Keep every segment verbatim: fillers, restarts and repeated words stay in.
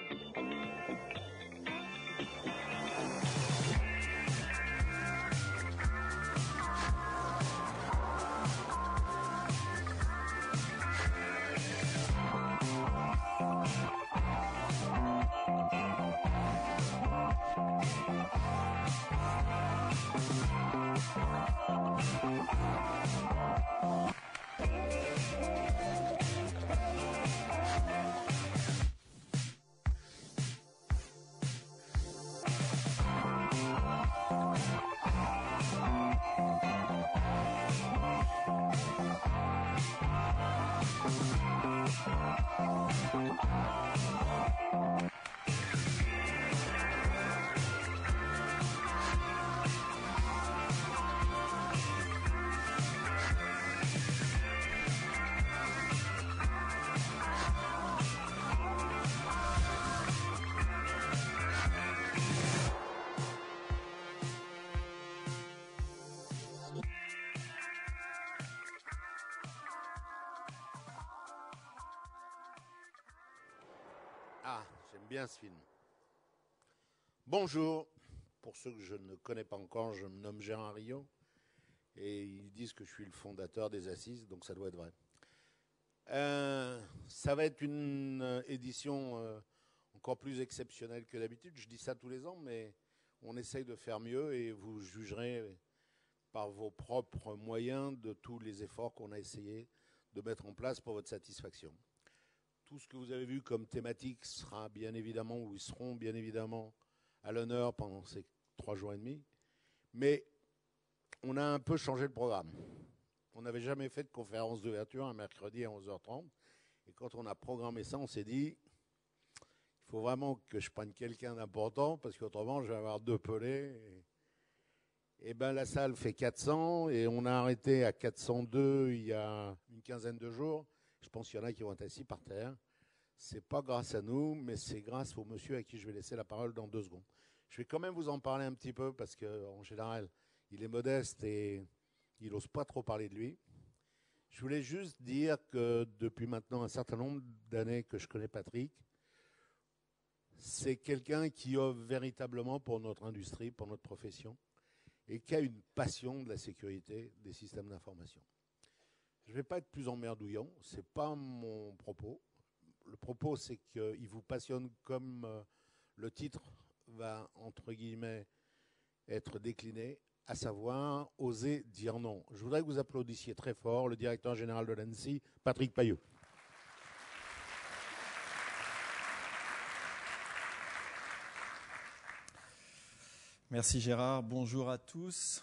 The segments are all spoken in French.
Ah, j'aime bien ce film. Bonjour, pour ceux que je ne connais pas encore, je me nomme Gérard Rio et ils disent que je suis le fondateur des Assises, donc ça doit être vrai. Euh, ça va être une édition euh, encore plus exceptionnelle que d'habitude. Je dis ça tous les ans, mais on essaye de faire mieux et vous jugerez par vos propres moyens de tous les efforts qu'on a essayé de mettre en place pour votre satisfaction. Tout ce que vous avez vu comme thématique sera bien évidemment, ou ils seront bien évidemment à l'honneur pendant ces trois jours et demi. Mais on a un peu changé le programme. On n'avait jamais fait de conférence d'ouverture un mercredi à onze heures trente. Et quand on a programmé ça, on s'est dit, il faut vraiment que je prenne quelqu'un d'important, parce qu'autrement, je vais avoir deux pelés. Et, et bien, la salle fait quatre cents, et on a arrêté à quatre cent deux il y a une quinzaine de jours. Je pense qu'il y en a qui vont être assis par terre. Ce n'est pas grâce à nous, mais c'est grâce au monsieur à qui je vais laisser la parole dans deux secondes. Je vais quand même vous en parler un petit peu parce qu'en général, il est modeste et il n'ose pas trop parler de lui. Je voulais juste dire que depuis maintenant un certain nombre d'années que je connais Patrick, c'est quelqu'un qui offre véritablement pour notre industrie, pour notre profession, et qui a une passion de la sécurité des systèmes d'information. Je ne vais pas être plus emmerdouillant, ce n'est pas mon propos. Le propos, c'est qu'il vous passionne comme euh, le titre va, entre guillemets, être décliné, à savoir oser dire non. Je voudrais que vous applaudissiez très fort le directeur général de l'ANSSI, Patrick Paillot. Merci Gérard, bonjour à tous.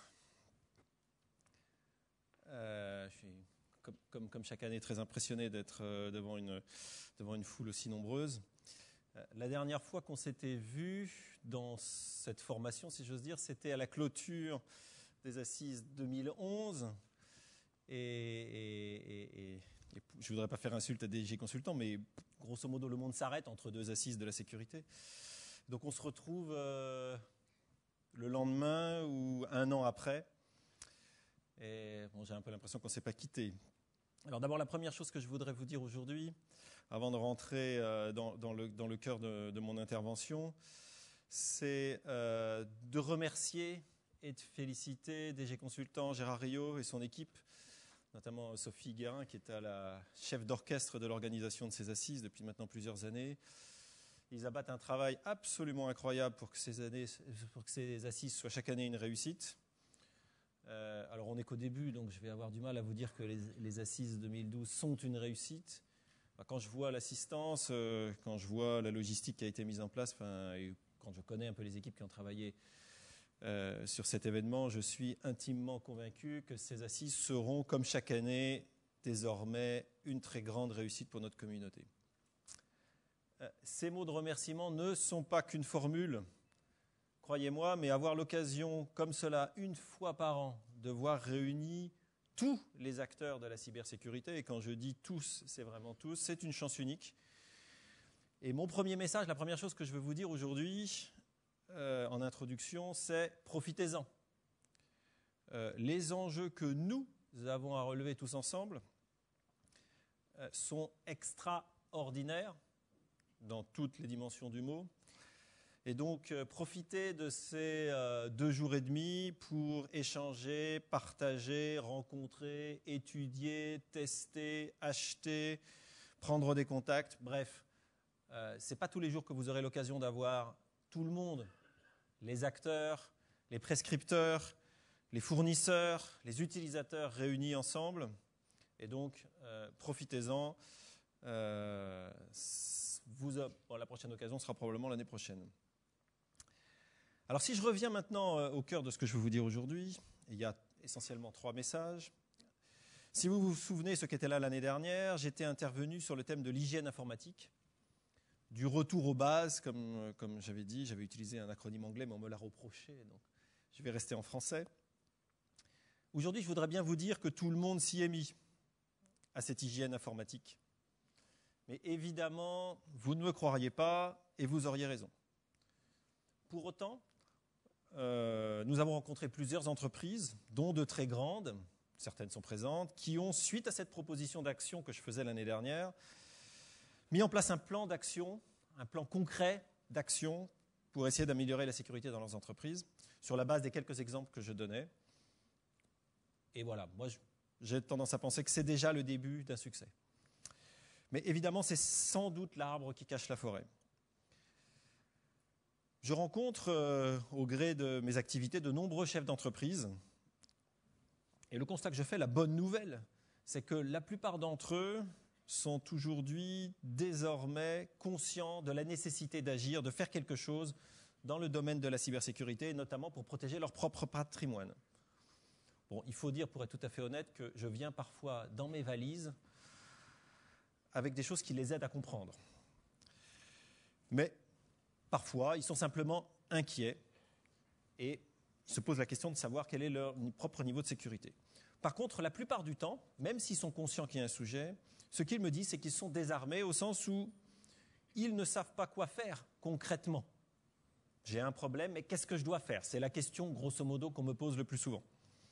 Euh, je suis comme, comme, comme chaque année très impressionné d'être euh, devant, une, devant une foule aussi nombreuse. Euh, la dernière fois qu'on s'était vu dans cette formation, si j'ose dire, c'était à la clôture des Assises deux mille onze. Et, et, et, et je ne voudrais pas faire insulte à D G Consultant, mais grosso modo, le monde s'arrête entre deux Assises de la sécurité. Donc on se retrouve euh, le lendemain ou un an après. Et bon, j'ai un peu l'impression qu'on ne s'est pas quitté. Alors d'abord, la première chose que je voudrais vous dire aujourd'hui, avant de rentrer euh, dans, dans, le, dans le cœur de, de mon intervention, c'est euh, de remercier et de féliciter D G Consultant Gérard Rio et son équipe, notamment Sophie Guérin, qui est à la chef d'orchestre de l'organisation de ces assises depuis maintenant plusieurs années. Ils abattent un travail absolument incroyable pour que ces, années, pour que ces assises soient chaque année une réussite. Euh, alors on n'est qu'au début, donc je vais avoir du mal à vous dire que les, les assises deux mille douze sont une réussite. Quand je vois l'assistance, euh, quand je vois la logistique qui a été mise en place, enfin, et quand je connais un peu les équipes qui ont travaillé euh, sur cet événement, je suis intimement convaincu que ces assises seront, comme chaque année, désormais une très grande réussite pour notre communauté. Euh, ces mots de remerciement ne sont pas qu'une formule, croyez-moi, mais avoir l'occasion, comme cela, une fois par an, de voir réunis tous les acteurs de la cybersécurité, et quand je dis tous, c'est vraiment tous, c'est une chance unique. Et mon premier message, la première chose que je veux vous dire aujourd'hui, euh, en introduction, c'est profitez-en. Euh, les enjeux que nous avons à relever tous ensemble euh, sont extraordinaires, dans toutes les dimensions du mot. Et donc, euh, profitez de ces euh, deux jours et demi pour échanger, partager, rencontrer, étudier, tester, acheter, prendre des contacts. Bref, euh, ce n'est pas tous les jours que vous aurez l'occasion d'avoir tout le monde, les acteurs, les prescripteurs, les fournisseurs, les utilisateurs réunis ensemble. Et donc, euh, profitez-en. Euh, vous, bon, la prochaine occasion sera probablement l'année prochaine. Alors si je reviens maintenant euh, au cœur de ce que je veux vous dire aujourd'hui, il y a essentiellement trois messages. Si vous vous souvenez ce qu'était là l'année dernière, j'étais intervenu sur le thème de l'hygiène informatique, du retour aux bases, comme, euh, comme j'avais dit, j'avais utilisé un acronyme anglais, mais on me l'a reproché, donc je vais rester en français. Aujourd'hui, je voudrais bien vous dire que tout le monde s'y est mis à cette hygiène informatique. Mais évidemment, vous ne me croiriez pas et vous auriez raison. Pour autant, euh, nous avons rencontré plusieurs entreprises, dont de très grandes, certaines sont présentes, qui ont, suite à cette proposition d'action que je faisais l'année dernière, mis en place un plan d'action, un plan concret d'action pour essayer d'améliorer la sécurité dans leurs entreprises, sur la base des quelques exemples que je donnais. Et voilà, moi j'ai tendance à penser que c'est déjà le début d'un succès. Mais évidemment, c'est sans doute l'arbre qui cache la forêt. Je rencontre, euh, au gré de mes activités, de nombreux chefs d'entreprise. Et le constat que je fais, la bonne nouvelle, c'est que la plupart d'entre eux sont aujourd'hui désormais conscients de la nécessité d'agir, de faire quelque chose dans le domaine de la cybersécurité, notamment pour protéger leur propre patrimoine. Bon, il faut dire, pour être tout à fait honnête, que je viens parfois dans mes valises avec des choses qui les aident à comprendre. Mais parfois, ils sont simplement inquiets et se posent la question de savoir quel est leur propre niveau de sécurité. Par contre, la plupart du temps, même s'ils sont conscients qu'il y a un sujet, ce qu'ils me disent, c'est qu'ils sont désarmés au sens où ils ne savent pas quoi faire concrètement. J'ai un problème, mais qu'est-ce que je dois faire? C'est la question, grosso modo, qu'on me pose le plus souvent.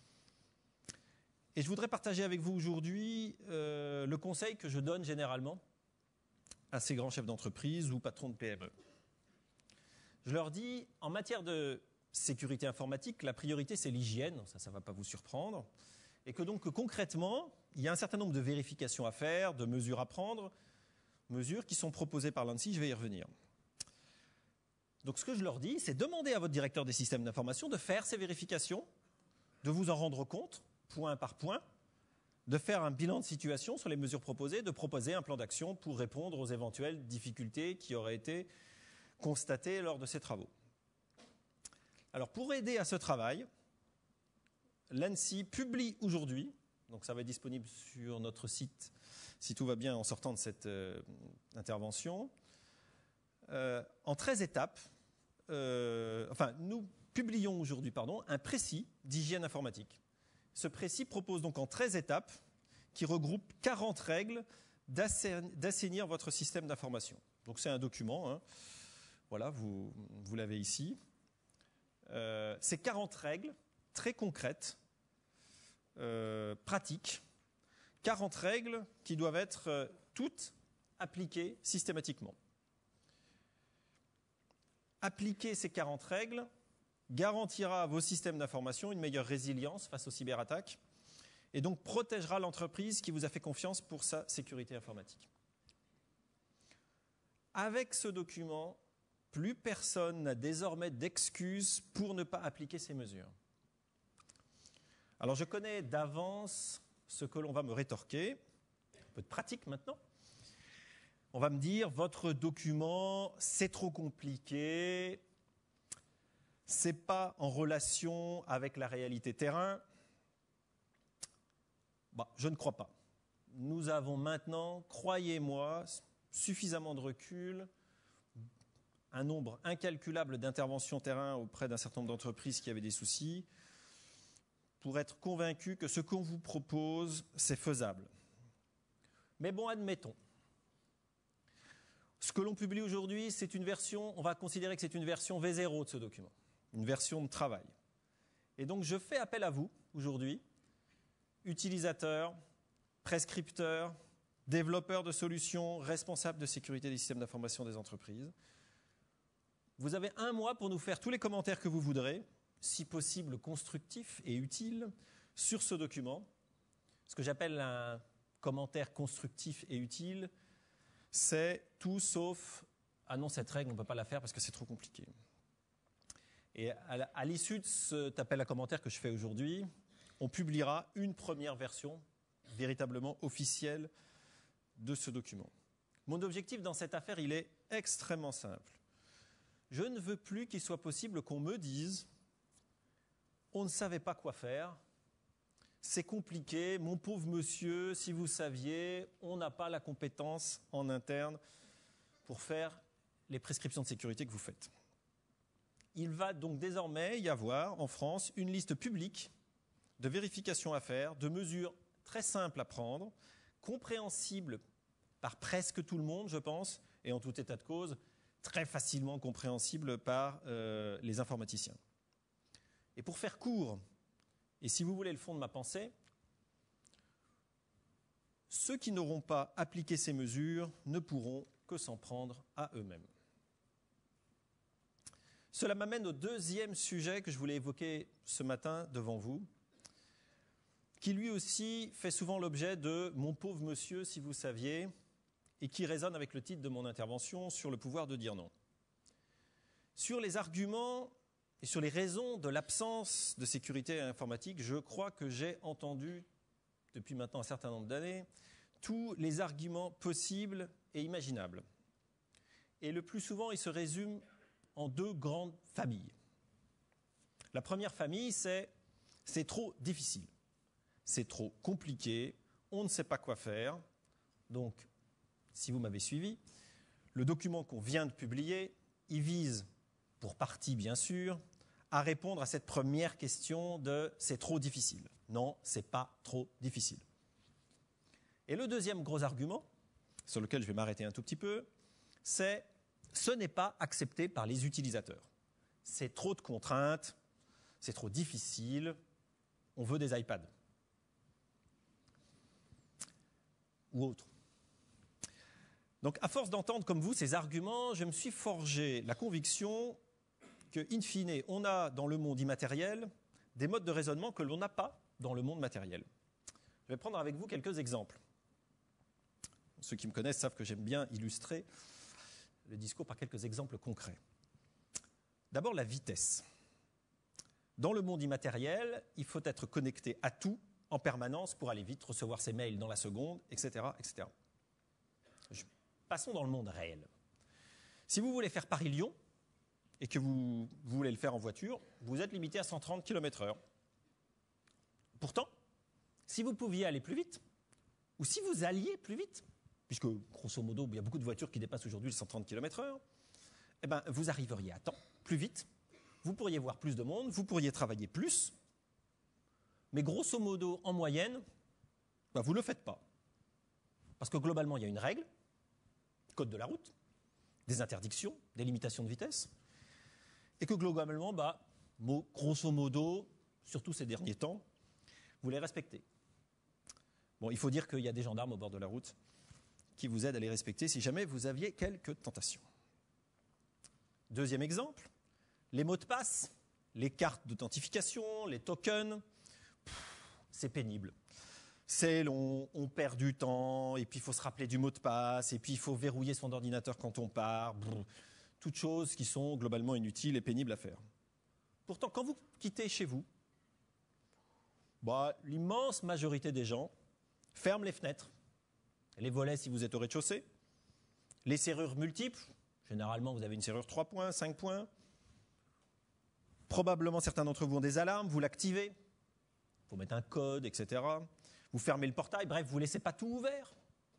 Et je voudrais partager avec vous aujourd'hui euh, le conseil que je donne généralement à ces grands chefs d'entreprise ou patrons de P M E. Je leur dis, en matière de sécurité informatique, la priorité c'est l'hygiène, ça, ça ne va pas vous surprendre, et que donc que concrètement, il y a un certain nombre de vérifications à faire, de mesures à prendre, mesures qui sont proposées par l'ANSSI, je vais y revenir. Donc ce que je leur dis, c'est demander à votre directeur des systèmes d'information de faire ces vérifications, de vous en rendre compte, point par point, de faire un bilan de situation sur les mesures proposées, de proposer un plan d'action pour répondre aux éventuelles difficultés qui auraient été constatées lors de ces travaux. Alors pour aider à ce travail, l'ANSSI publie aujourd'hui, donc ça va être disponible sur notre site si tout va bien en sortant de cette euh, intervention, euh, en treize étapes, euh, enfin nous publions aujourd'hui pardon, un précis d'hygiène informatique. Ce précis propose donc en treize étapes qui regroupent quarante règles d'assainir votre système d'information. Donc c'est un document, hein. Voilà, vous, vous l'avez ici. Euh, ces quarante règles très concrètes, euh, pratiques, quarante règles qui doivent être euh, toutes appliquées systématiquement. Appliquer ces quarante règles garantira à vos systèmes d'information une meilleure résilience face aux cyberattaques et donc protégera l'entreprise qui vous a fait confiance pour sa sécurité informatique. Avec ce document, plus personne n'a désormais d'excuses pour ne pas appliquer ces mesures. Alors je connais d'avance ce que l'on va me rétorquer, un peu de pratique maintenant. On va me dire, votre document, c'est trop compliqué, c'est pas en relation avec la réalité terrain. Bah, je ne crois pas. Nous avons maintenant, croyez-moi, suffisamment de recul, un nombre incalculable d'interventions terrain auprès d'un certain nombre d'entreprises qui avaient des soucis, pour être convaincu que ce qu'on vous propose, c'est faisable. Mais bon, admettons. Ce que l'on publie aujourd'hui, c'est une version, on va considérer que c'est une version V zéro de ce document, une version de travail. Et donc, je fais appel à vous, aujourd'hui, utilisateurs, prescripteurs, développeur de solutions, responsable de sécurité des systèmes d'information des entreprises. Vous avez un mois pour nous faire tous les commentaires que vous voudrez, si possible constructifs et utiles, sur ce document. Ce que j'appelle un commentaire constructif et utile, c'est tout sauf « Ah non, cette règle, on ne peut pas la faire parce que c'est trop compliqué ». Et à l'issue de cet appel à commentaires que je fais aujourd'hui, on publiera une première version véritablement officielle de ce document. Mon objectif dans cette affaire, il est extrêmement simple. Je ne veux plus qu'il soit possible qu'on me dise « On ne savait pas quoi faire, c'est compliqué, mon pauvre monsieur, si vous saviez, on n'a pas la compétence en interne pour faire les prescriptions de sécurité que vous faites. » Il va donc désormais y avoir en France une liste publique de vérifications à faire, de mesures très simples à prendre, compréhensibles par presque tout le monde, je pense, et en tout état de cause, très facilement compréhensibles par euh, les informaticiens. Et pour faire court, et si vous voulez le fond de ma pensée, ceux qui n'auront pas appliqué ces mesures ne pourront que s'en prendre à eux-mêmes. Cela m'amène au deuxième sujet que je voulais évoquer ce matin devant vous, qui lui aussi fait souvent l'objet de « Mon pauvre monsieur, si vous saviez », et qui résonne avec le titre de mon intervention sur le pouvoir de dire non. Sur les arguments et sur les raisons de l'absence de sécurité informatique, je crois que j'ai entendu, depuis maintenant un certain nombre d'années, tous les arguments possibles et imaginables. Et le plus souvent, ils se résument en deux grandes familles. La première famille, c'est « c'est trop difficile ». C'est trop compliqué, on ne sait pas quoi faire. Donc, si vous m'avez suivi, le document qu'on vient de publier, il vise, pour partie bien sûr, à répondre à cette première question de « c'est trop difficile ». Non, c'est pas trop difficile. Et le deuxième gros argument, sur lequel je vais m'arrêter un tout petit peu, c'est « ce n'est pas accepté par les utilisateurs ». C'est trop de contraintes, c'est trop difficile, on veut des iPads. Ou autre. Donc, à force d'entendre comme vous ces arguments, je me suis forgé la conviction que, in fine, on a dans le monde immatériel des modes de raisonnement que l'on n'a pas dans le monde matériel. Je vais prendre avec vous quelques exemples. Ceux qui me connaissent savent que j'aime bien illustrer le discours par quelques exemples concrets. D'abord, la vitesse. Dans le monde immatériel, il faut être connecté à tout en permanence pour aller vite, recevoir ses mails dans la seconde, et cetera, et cetera. Je... Passons dans le monde réel. Si vous voulez faire Paris-Lyon et que vous, vous voulez le faire en voiture, vous êtes limité à cent trente kilomètres heure. Pourtant, si vous pouviez aller plus vite, ou si vous alliez plus vite, puisque grosso modo, il y a beaucoup de voitures qui dépassent aujourd'hui les cent trente kilomètres heure, eh ben, vous arriveriez à temps, plus vite, vous pourriez voir plus de monde, vous pourriez travailler plus, mais grosso modo, en moyenne, ben vous ne le faites pas. Parce que globalement, il y a une règle, code de la route, des interdictions, des limitations de vitesse, et que globalement, ben, grosso modo, surtout ces derniers temps, vous les respectez. Bon, il faut dire qu'il y a des gendarmes au bord de la route qui vous aident à les respecter si jamais vous aviez quelques tentations. Deuxième exemple, les mots de passe, les cartes d'authentification, les tokens, c'est pénible. C'est long, on perd du temps, et puis il faut se rappeler du mot de passe, et puis il faut verrouiller son ordinateur quand on part. Brrr, toutes choses qui sont globalement inutiles et pénibles à faire. Pourtant, quand vous quittez chez vous, bah, l'immense majorité des gens ferment les fenêtres, les volets si vous êtes au rez-de-chaussée, les serrures multiples, généralement vous avez une serrure trois points, cinq points, probablement certains d'entre vous ont des alarmes, vous l'activez, il faut mettre un code, et cetera. Vous fermez le portail, bref, vous ne laissez pas tout ouvert.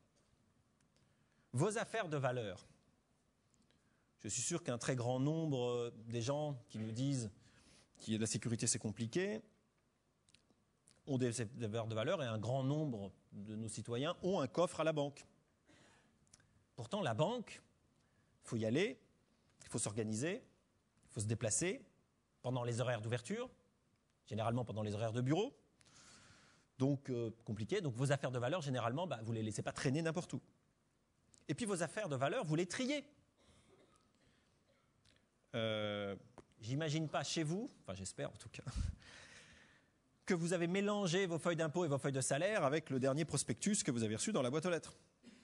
Vos affaires de valeur. Je suis sûr qu'un très grand nombre des gens qui nous disent que la sécurité c'est compliqué ont des affaires de valeur et un grand nombre de nos citoyens ont un coffre à la banque. Pourtant, la banque, il faut y aller, il faut s'organiser, il faut se déplacer pendant les horaires d'ouverture, généralement pendant les horaires de bureau. Donc, euh, compliqué. Donc, vos affaires de valeur, généralement, bah, vous ne les laissez pas traîner n'importe où. Et puis, vos affaires de valeur, vous les triez. Euh, J'imagine pas chez vous, enfin j'espère en tout cas, que vous avez mélangé vos feuilles d'impôt et vos feuilles de salaire avec le dernier prospectus que vous avez reçu dans la boîte aux lettres.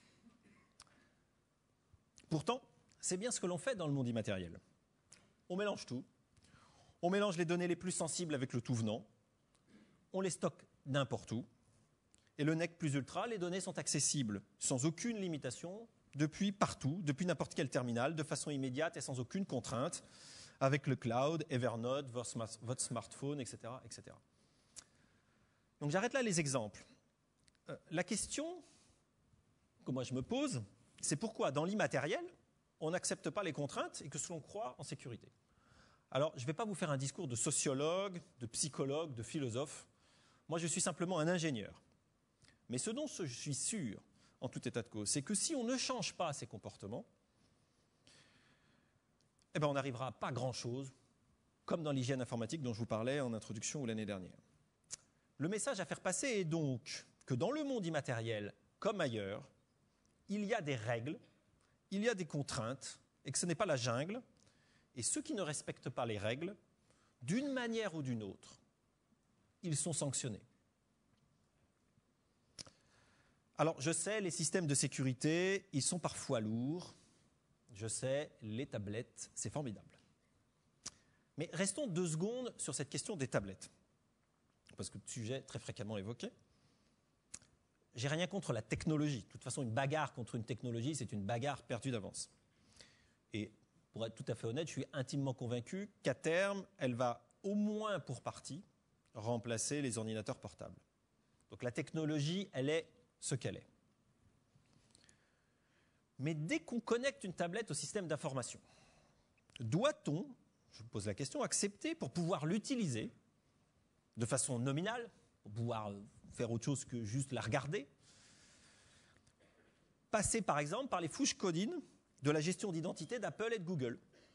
Pourtant, c'est bien ce que l'on fait dans le monde immatériel. On mélange tout. On mélange les données les plus sensibles avec le tout venant. On les stocke n'importe où. Et le nec plus ultra, les données sont accessibles sans aucune limitation, depuis partout, depuis n'importe quel terminal, de façon immédiate et sans aucune contrainte, avec le cloud, Evernote, votre smartphone, et cetera, et cetera. Donc j'arrête là les exemples. Euh, la question que moi je me pose, c'est pourquoi dans l'immatériel, on n'accepte pas les contraintes et que l'on croit en sécurité. Alors, je ne vais pas vous faire un discours de sociologue, de psychologue, de philosophe. Moi, je suis simplement un ingénieur. Mais ce dont je suis sûr, en tout état de cause, c'est que si on ne change pas ces comportements, eh ben, on n'arrivera à pas grand-chose, comme dans l'hygiène informatique dont je vous parlais en introduction ou l'année dernière. Le message à faire passer est donc que dans le monde immatériel, comme ailleurs, il y a des règles, il y a des contraintes, et que ce n'est pas la jungle. Et ceux qui ne respectent pas les règles, d'une manière ou d'une autre, ils sont sanctionnés. Alors, je sais, les systèmes de sécurité, ils sont parfois lourds. Je sais, les tablettes, c'est formidable. Mais restons deux secondes sur cette question des tablettes. Parce que le sujet est très fréquemment évoqué. J'ai rien contre la technologie. De toute façon, une bagarre contre une technologie, c'est une bagarre perdue d'avance. Et pour être tout à fait honnête, je suis intimement convaincu qu'à terme, elle va au moins pour partie remplacer les ordinateurs portables. Donc la technologie, elle est ce qu'elle est. Mais dès qu'on connecte une tablette au système d'information, doit-on, je me pose la question, accepter pour pouvoir l'utiliser de façon nominale, pour pouvoir faire autre chose que juste la regarder, passer par exemple par les fiches codines de la gestion d'identité d'Apple et de Google?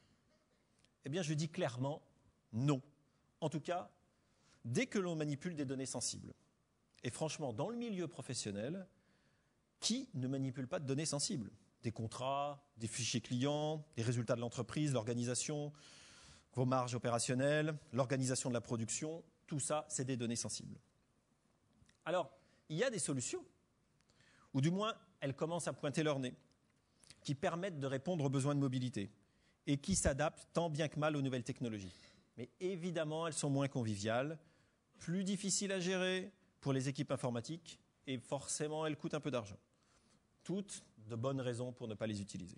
Eh bien, je dis clairement non. En tout cas, dès que l'on manipule des données sensibles. Et franchement, dans le milieu professionnel, qui ne manipule pas de données sensibles? Des contrats, des fichiers clients, des résultats de l'entreprise, l'organisation, vos marges opérationnelles, l'organisation de la production, tout ça, c'est des données sensibles. Alors, il y a des solutions, ou du moins, elles commencent à pointer leur nez, qui permettent de répondre aux besoins de mobilité et qui s'adaptent tant bien que mal aux nouvelles technologies. Mais évidemment, elles sont moins conviviales, plus difficiles à gérer pour les équipes informatiques et forcément, elles coûtent un peu d'argent. Toutes de bonnes raisons pour ne pas les utiliser.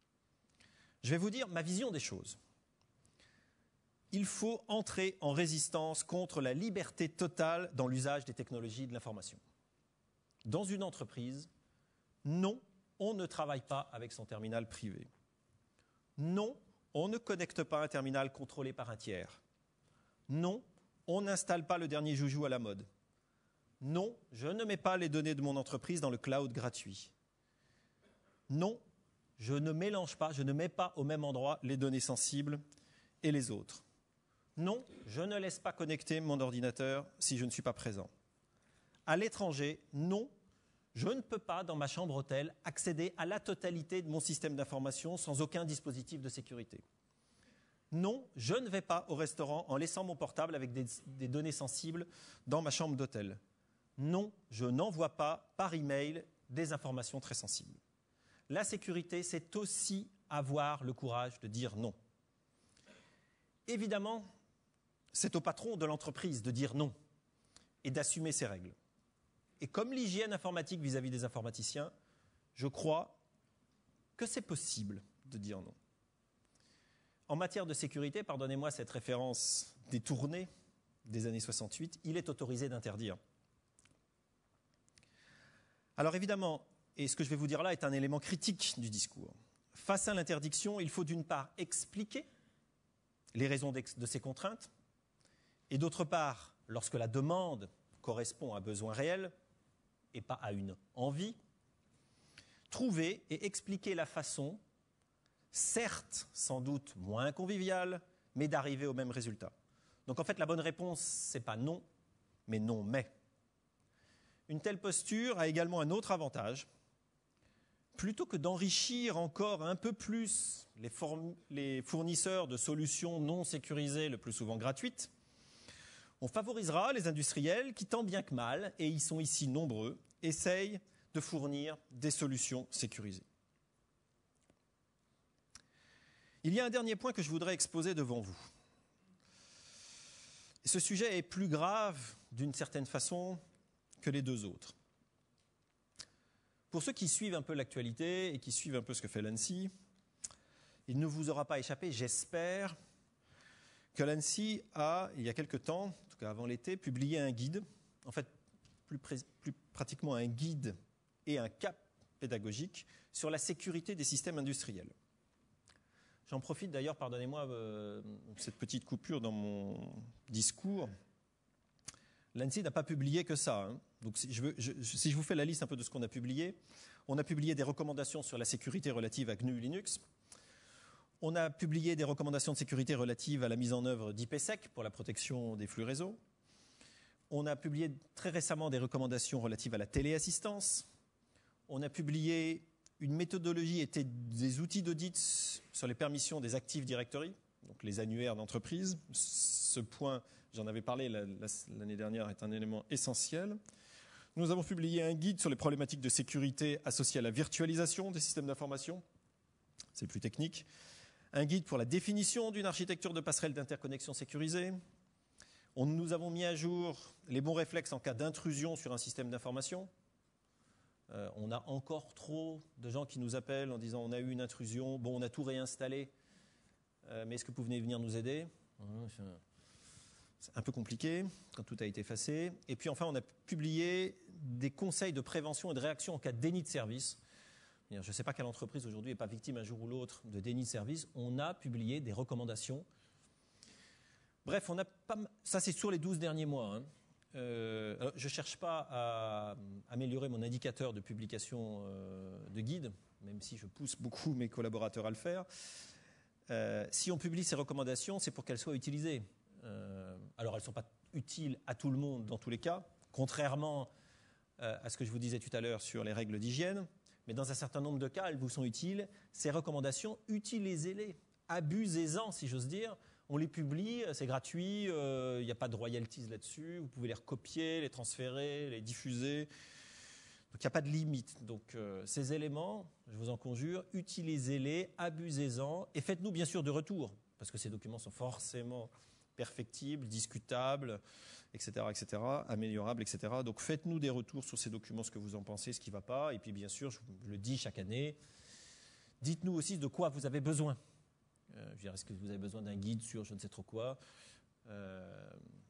Je vais vous dire ma vision des choses. Il faut entrer en résistance contre la liberté totale dans l'usage des technologies de l'information. Dans une entreprise, non, on ne travaille pas avec son terminal privé. Non, on ne connecte pas un terminal contrôlé par un tiers. Non, on n'installe pas le dernier joujou à la mode. Non, je ne mets pas les données de mon entreprise dans le cloud gratuit. Non, je ne mélange pas, je ne mets pas au même endroit les données sensibles et les autres. Non, je ne laisse pas connecter mon ordinateur si je ne suis pas présent. À l'étranger, non, je ne peux pas, dans ma chambre hôtel, accéder à la totalité de mon système d'information sans aucun dispositif de sécurité. Non, je ne vais pas au restaurant en laissant mon portable avec des, des données sensibles dans ma chambre d'hôtel. Non, je n'envoie pas par email des informations très sensibles. La sécurité, c'est aussi avoir le courage de dire non. Évidemment, c'est au patron de l'entreprise de dire non et d'assumer ses règles. Et comme l'hygiène informatique vis-à-vis des informaticiens, je crois que c'est possible de dire non. En matière de sécurité, pardonnez-moi cette référence détournée des années soixante-huit, il est autorisé d'interdire. Alors évidemment, et ce que je vais vous dire là est un élément critique du discours. Face à l'interdiction, il faut d'une part expliquer les raisons de ces contraintes, et d'autre part, lorsque la demande correspond à un besoin réel et pas à une envie, trouver et expliquer la façon, certes sans doute moins conviviale, mais d'arriver au même résultat. Donc en fait, la bonne réponse, ce n'est pas non, mais non mais. Une telle posture a également un autre avantage. Plutôt que d'enrichir encore un peu plus les, les fournisseurs de solutions non sécurisées, le plus souvent gratuites, on favorisera les industriels qui, tant bien que mal, et ils sont ici nombreux, essayent de fournir des solutions sécurisées. Il y a un dernier point que je voudrais exposer devant vous. Et ce sujet est plus grave, d'une certaine façon, que les deux autres. Pour ceux qui suivent un peu l'actualité et qui suivent un peu ce que fait l'ANSSI, il ne vous aura pas échappé, j'espère, que l'ANSSI a, il y a quelque temps, en tout cas avant l'été, publié un guide, en fait, plus, pré- plus pratiquement un guide et un cap pédagogique sur la sécurité des systèmes industriels. J'en profite d'ailleurs, pardonnez-moi euh, cette petite coupure dans mon discours. L'ANSSI n'a pas publié que ça. Hein. Donc, si je, veux, je, si je vous fais la liste un peu de ce qu'on a publié, on a publié des recommandations sur la sécurité relative à G N U Linux. On a publié des recommandations de sécurité relatives à la mise en œuvre d'I P sec pour la protection des flux réseau. On a publié très récemment des recommandations relatives à la téléassistance. On a publié une méthodologie et des outils d'audit sur les permissions des Active Directory, donc les annuaires d'entreprise. Ce point, j'en avais parlé l'année dernière, est un élément essentiel. Nous avons publié un guide sur les problématiques de sécurité associées à la virtualisation des systèmes d'information. C'est plus technique. Un guide pour la définition d'une architecture de passerelle d'interconnexion sécurisée. On, nous avons mis à jour les bons réflexes en cas d'intrusion sur un système d'information. Euh, on a encore trop de gens qui nous appellent en disant on a eu une intrusion, bon on a tout réinstallé, euh, mais est-ce que vous venez venir nous aider ? C'est un peu compliqué quand tout a été effacé. Et puis enfin on a publié des conseils de prévention et de réaction en cas de déni de service. Je ne sais pas quelle entreprise aujourd'hui n'est pas victime un jour ou l'autre de déni de service. On a publié des recommandations. Bref, on a pas, ça c'est sur les douze derniers mois. Hein. Euh, alors, je ne cherche pas à améliorer mon indicateur de publication euh, de guide, même si je pousse beaucoup mes collaborateurs à le faire. Euh, si on publie ces recommandations, c'est pour qu'elles soient utilisées. Euh, alors, elles ne sont pas utiles à tout le monde dans tous les cas, contrairement euh, à ce que je vous disais tout à l'heure sur les règles d'hygiène. Mais dans un certain nombre de cas, elles vous sont utiles. Ces recommandations, utilisez-les, abusez-en, si j'ose dire. On les publie, c'est gratuit, il euh, n'y a pas de royalties là-dessus. Vous pouvez les recopier, les transférer, les diffuser. Donc il n'y a pas de limite. Donc euh, ces éléments, je vous en conjure, utilisez-les, abusez-en et faites-nous bien sûr de retour, parce que ces documents sont forcément perfectibles, discutables, et cetera, et cetera, améliorables, et cetera. Donc faites-nous des retours sur ces documents, ce que vous en pensez, ce qui ne va pas. Et puis bien sûr, je le dis chaque année, dites-nous aussi de quoi vous avez besoin. Euh, je veux dire, est-ce que vous avez besoin d'un guide sur je ne sais trop quoi euh,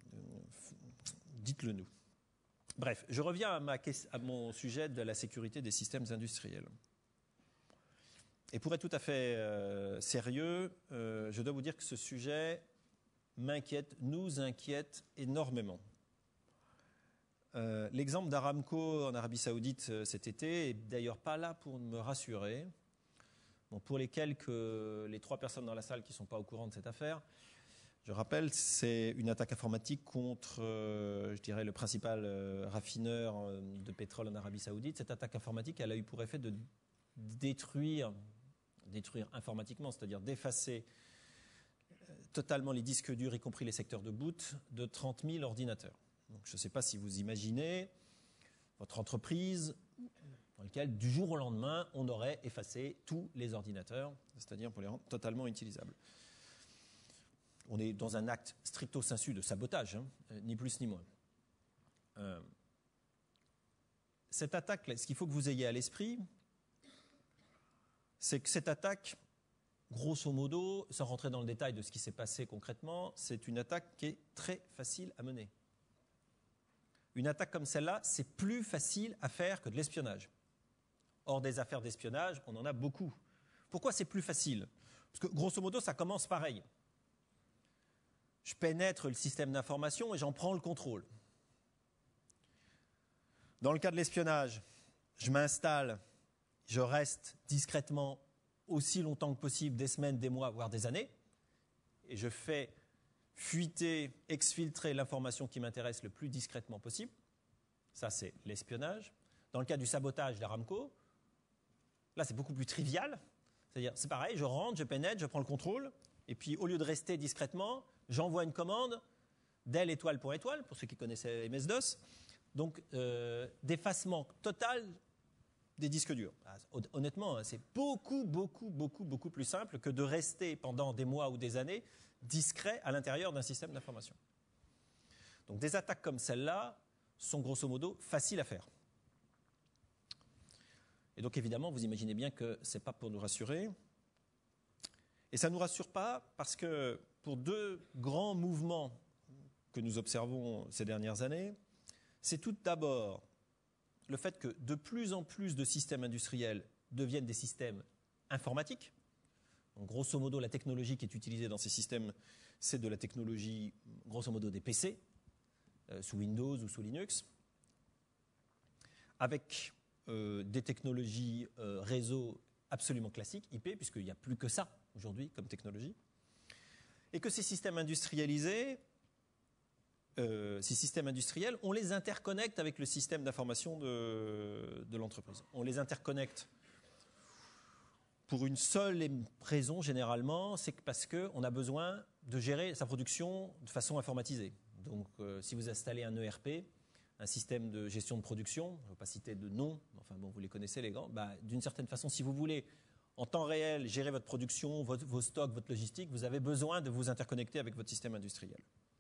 Dites-le nous. Bref, je reviens à, ma, à mon sujet de la sécurité des systèmes industriels. Et pour être tout à fait euh, sérieux, euh, je dois vous dire que ce sujet m'inquiète, nous inquiète énormément. Euh, l'exemple d'Aramco en Arabie Saoudite euh, cet été est d'ailleurs pas là pour me rassurer. Bon, pour les quelques, les trois personnes dans la salle qui ne sont pas au courant de cette affaire, je rappelle, c'est une attaque informatique contre, euh, je dirais, le principal euh, raffineur de pétrole en Arabie Saoudite. Cette attaque informatique, elle a eu pour effet de détruire, détruire informatiquement, c'est-à-dire d'effacer totalement les disques durs, y compris les secteurs de boot, de trente mille ordinateurs. Donc, je ne sais pas si vous imaginez votre entreprise dans laquelle, du jour au lendemain, on aurait effacé tous les ordinateurs, c'est-à-dire pour les rendre totalement utilisables. On est dans un acte stricto sensu de sabotage, hein, ni plus ni moins. Euh, cette attaque, ce qu'il faut que vous ayez à l'esprit, c'est que cette attaque, grosso modo, sans rentrer dans le détail de ce qui s'est passé concrètement, c'est une attaque qui est très facile à mener. Une attaque comme celle-là, c'est plus facile à faire que de l'espionnage. Or, des affaires d'espionnage, on en a beaucoup. Pourquoi c'est plus facile ? Parce que, grosso modo, ça commence pareil. Je pénètre le système d'information et j'en prends le contrôle. Dans le cas de l'espionnage, je m'installe, je reste discrètement aussi longtemps que possible, des semaines, des mois, voire des années, et je fais fuiter, exfiltrer l'information qui m'intéresse le plus discrètement possible. Ça, c'est l'espionnage. Dans le cas du sabotage d'Aramco, là, c'est beaucoup plus trivial. C'est-à-dire, c'est pareil, je rentre, je pénètre, je prends le contrôle, et puis au lieu de rester discrètement, j'envoie une commande del étoile pour étoile, pour ceux qui connaissaient M S DOS. Donc, euh, d'effacement total des disques durs. Honnêtement, c'est beaucoup, beaucoup, beaucoup, beaucoup plus simple que de rester pendant des mois ou des années discret à l'intérieur d'un système d'information. Donc, des attaques comme celle-là sont grosso modo faciles à faire. Et donc, évidemment, vous imaginez bien que ce n'est pas pour nous rassurer. Et ça ne nous rassure pas parce que pour deux grands mouvements que nous observons ces dernières années, c'est tout d'abord le fait que de plus en plus de systèmes industriels deviennent des systèmes informatiques. Donc, grosso modo, la technologie qui est utilisée dans ces systèmes, c'est de la technologie, grosso modo, des P C, euh, sous Windows ou sous Linux, avec euh, des technologies euh, réseau absolument classiques, I P, puisqu'il n'y a plus que ça aujourd'hui comme technologie, et que ces systèmes industrialisés, euh, ces systèmes industriels, on les interconnecte avec le système d'information de, de l'entreprise. On les interconnecte pour une seule raison, généralement, c'est parce qu'on a besoin de gérer sa production de façon informatisée. Donc, euh, si vous installez un E R P, un système de gestion de production, je ne vais pas citer de nom, enfin bon, vous les connaissez les grands, bah, d'une certaine façon, si vous voulez en temps réel gérer votre production, votre, vos stocks, votre logistique, vous avez besoin de vous interconnecter avec votre système industriel.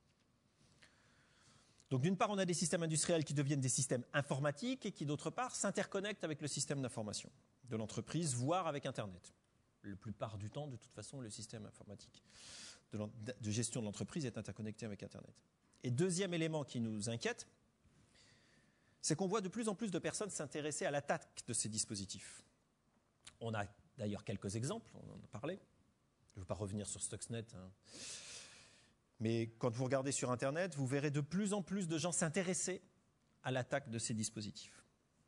Donc d'une part, on a des systèmes industriels qui deviennent des systèmes informatiques et qui d'autre part s'interconnectent avec le système d'information de l'entreprise, voire avec Internet. La plupart du temps, de toute façon, le système informatique de, de gestion de l'entreprise est interconnecté avec Internet. Et deuxième élément qui nous inquiète, c'est qu'on voit de plus en plus de personnes s'intéresser à l'attaque de ces dispositifs. On a d'ailleurs quelques exemples, on en a parlé. Je ne veux pas revenir sur Stuxnet, hein. Mais quand vous regardez sur Internet, vous verrez de plus en plus de gens s'intéresser à l'attaque de ces dispositifs.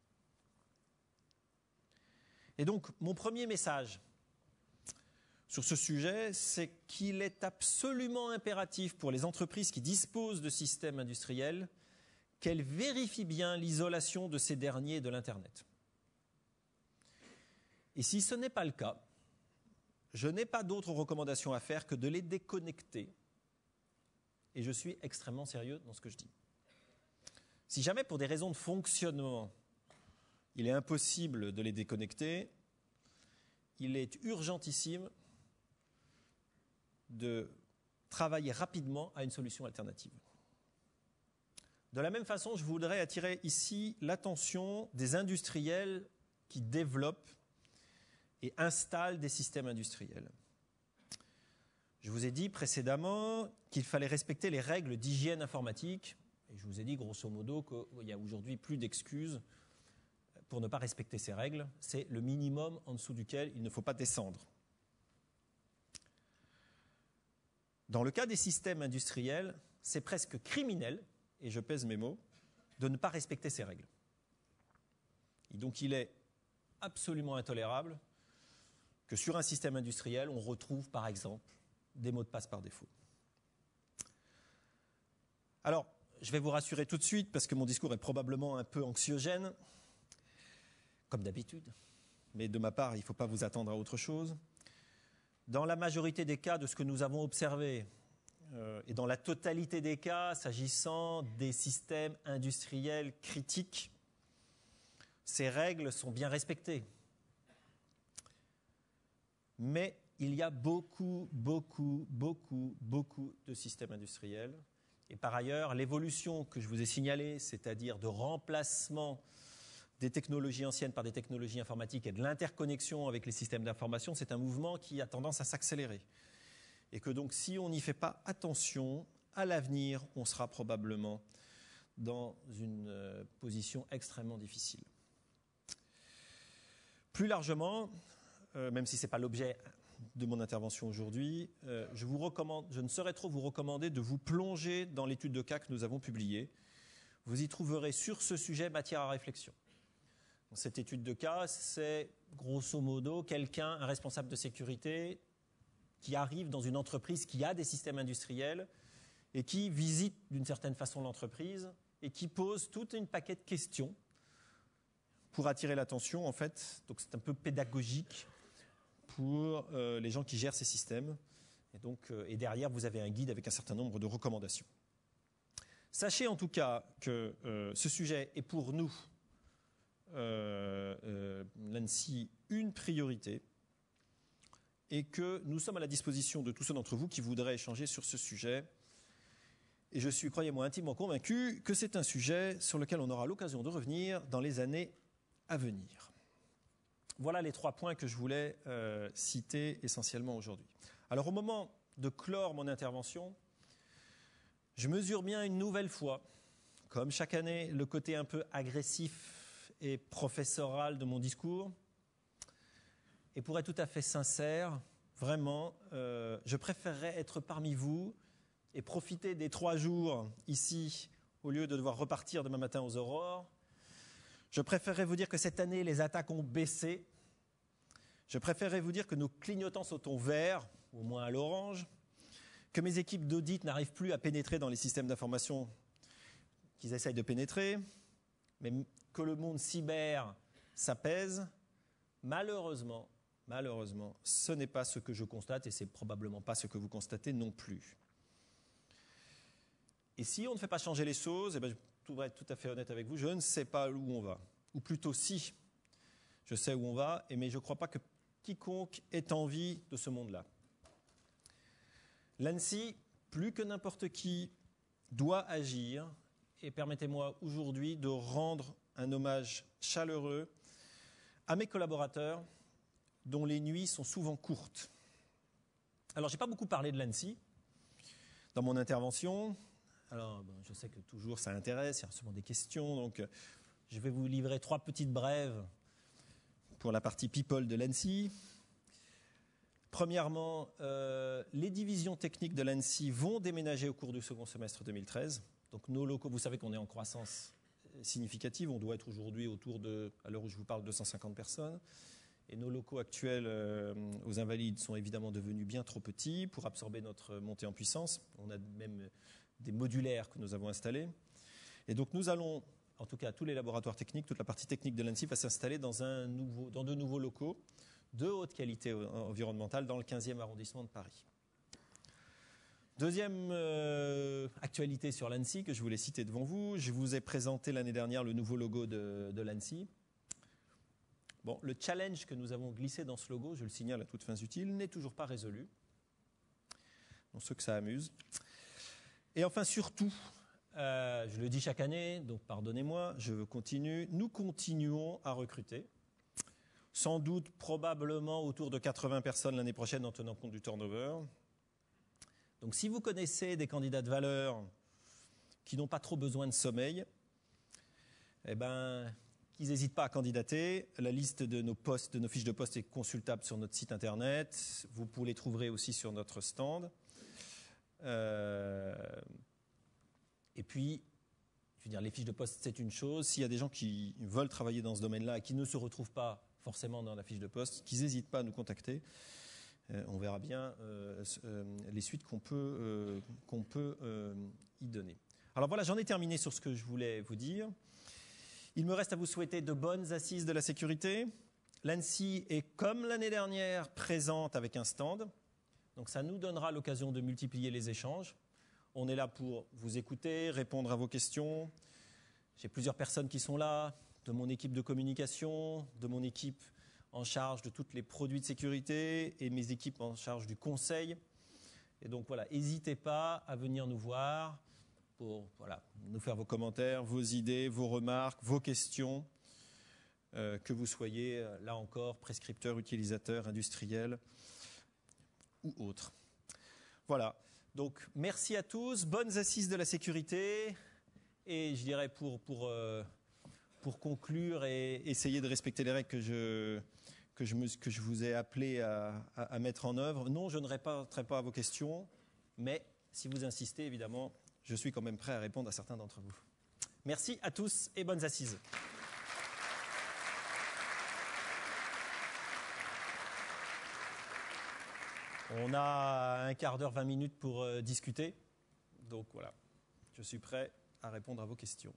Et donc, mon premier message sur ce sujet, c'est qu'il est absolument impératif pour les entreprises qui disposent de systèmes industriels qu'elles vérifient bien l'isolation de ces derniers de l'Internet. Et si ce n'est pas le cas, je n'ai pas d'autre recommandation à faire que de les déconnecter. Et je suis extrêmement sérieux dans ce que je dis. Si jamais, pour des raisons de fonctionnement, il est impossible de les déconnecter, il est urgentissime de travailler rapidement à une solution alternative. De la même façon, je voudrais attirer ici l'attention des industriels qui développent et installent des systèmes industriels. Je vous ai dit précédemment qu'il fallait respecter les règles d'hygiène informatique. Et je vous ai dit grosso modo qu'il n'y a aujourd'hui plus d'excuses pour ne pas respecter ces règles. C'est le minimum en dessous duquel il ne faut pas descendre. Dans le cas des systèmes industriels, c'est presque criminel, et je pèse mes mots, de ne pas respecter ces règles. Et donc il est absolument intolérable que sur un système industriel, on retrouve par exemple des mots de passe par défaut. Alors, je vais vous rassurer tout de suite parce que mon discours est probablement un peu anxiogène, comme d'habitude, mais de ma part, il ne faut pas vous attendre à autre chose. Dans la majorité des cas de ce que nous avons observé, euh, et dans la totalité des cas s'agissant des systèmes industriels critiques, ces règles sont bien respectées. Mais il y a beaucoup, beaucoup, beaucoup, beaucoup de systèmes industriels. Et par ailleurs, l'évolution que je vous ai signalée, c'est-à-dire de remplacement des technologies anciennes par des technologies informatiques et de l'interconnexion avec les systèmes d'information, c'est un mouvement qui a tendance à s'accélérer. Et que donc, si on n'y fait pas attention, à l'avenir, on sera probablement dans une euh, position extrêmement difficile. Plus largement, euh, même si ce n'est pas l'objet de mon intervention aujourd'hui, euh, je, vous recommande, je ne saurais trop vous recommander de vous plonger dans l'étude de cas que nous avons publiée. Vous y trouverez sur ce sujet matière à réflexion. Donc, cette étude de cas, c'est grosso modo quelqu'un, un responsable de sécurité, qui arrive dans une entreprise qui a des systèmes industriels et qui visite d'une certaine façon l'entreprise et qui pose tout un paquet de questions pour attirer l'attention, en fait. Donc c'est un peu pédagogique pour euh, les gens qui gèrent ces systèmes. Et, donc, euh, et derrière, vous avez un guide avec un certain nombre de recommandations. Sachez en tout cas que euh, ce sujet est pour nous, euh, euh, l'ANSSI, une priorité et que nous sommes à la disposition de tous ceux d'entre vous qui voudraient échanger sur ce sujet. Et je suis, croyez-moi, intimement convaincu que c'est un sujet sur lequel on aura l'occasion de revenir dans les années à venir. Voilà les trois points que je voulais euh, citer essentiellement aujourd'hui. Alors au moment de clore mon intervention, je mesure bien une nouvelle fois, comme chaque année, le côté un peu agressif et professoral de mon discours. Et pour être tout à fait sincère, vraiment, euh, je préférerais être parmi vous et profiter des trois jours ici, au lieu de devoir repartir demain matin aux aurores. Je préférerais vous dire que cette année, les attaques ont baissé. Je préférerais vous dire que nos clignotants sont au vert, au moins à l'orange, que mes équipes d'audit n'arrivent plus à pénétrer dans les systèmes d'information qu'ils essayent de pénétrer, mais que le monde cyber s'apaise. Malheureusement, malheureusement, ce n'est pas ce que je constate et c'est probablement pas ce que vous constatez non plus. Et si on ne fait pas changer les choses, eh bien, je vais être tout à fait honnête avec vous, je ne sais pas où on va. Ou plutôt si, je sais où on va, mais je ne crois pas que quiconque ait envie de ce monde-là. L'ANSSI, plus que n'importe qui, doit agir et permettez-moi aujourd'hui de rendre un hommage chaleureux à mes collaborateurs dont les nuits sont souvent courtes. Alors, je n'ai pas beaucoup parlé de l'ANSSI dans mon intervention. Alors, bon, je sais que toujours ça intéresse, il y a souvent des questions, donc euh, je vais vous livrer trois petites brèves pour la partie people de l'ANSSI. Premièrement, euh, les divisions techniques de l'ANSSI vont déménager au cours du second semestre deux mille treize. Donc nos locaux, vous savez qu'on est en croissance significative, on doit être aujourd'hui autour de, à l'heure où je vous parle, deux cent cinquante personnes. Et nos locaux actuels euh, aux Invalides sont évidemment devenus bien trop petits pour absorber notre montée en puissance. On a même des modulaires que nous avons installés. Et donc nous allons, en tout cas tous les laboratoires techniques, toute la partie technique de l'ANSSI va s'installer dans, un nouveau, dans de nouveaux locaux de haute qualité environnementale dans le quinzième arrondissement de Paris. Deuxième euh, actualité sur l'ANSSI que je voulais citer devant vous, je vous ai présenté l'année dernière le nouveau logo de, de l'ANSSI. Bon, le challenge que nous avons glissé dans ce logo, je le signale à toutes fins utiles, n'est toujours pas résolu. Bon, ceux que ça amuse. Et enfin, surtout, euh, je le dis chaque année, donc pardonnez-moi, je continue. Nous continuons à recruter. Sans doute, probablement, autour de quatre-vingts personnes l'année prochaine en tenant compte du turnover. Donc, si vous connaissez des candidats de valeur qui n'ont pas trop besoin de sommeil, eh ben, qu'ils n'hésitent pas à candidater. La liste de nos postes, de nos fiches de poste est consultable sur notre site internet. Vous les trouverez aussi sur notre stand. Euh, et puis, je veux dire, les fiches de poste, c'est une chose. S'il y a des gens qui veulent travailler dans ce domaine-là et qui ne se retrouvent pas forcément dans la fiche de poste, qu'ils n'hésitent pas à nous contacter. Euh, on verra bien euh, euh, les suites qu'on peut, euh, qu'on peut euh, y donner. Alors voilà, j'en ai terminé sur ce que je voulais vous dire. Il me reste à vous souhaiter de bonnes assises de la sécurité. L'ANSSI est, comme l'année dernière, présente avec un stand. Donc ça nous donnera l'occasion de multiplier les échanges. On est là pour vous écouter, répondre à vos questions. J'ai plusieurs personnes qui sont là, de mon équipe de communication, de mon équipe en charge de tous les produits de sécurité et mes équipes en charge du conseil. Et donc voilà, n'hésitez pas à venir nous voir pour voilà, nous faire vos commentaires, vos idées, vos remarques, vos questions, euh, que vous soyez, là encore, prescripteur, utilisateur, industriel ou autre. Voilà, donc merci à tous, bonnes assises de la sécurité et je dirais pour, pour, euh, pour conclure et essayer de respecter les règles que je, que je, me, que je vous ai appelé à, à, à mettre en œuvre. Non, je ne répondrai pas à vos questions, mais si vous insistez, évidemment, je suis quand même prêt à répondre à certains d'entre vous. Merci à tous et bonnes assises. On a un quart d'heure, vingt minutes pour euh, discuter. Donc voilà, je suis prêt à répondre à vos questions.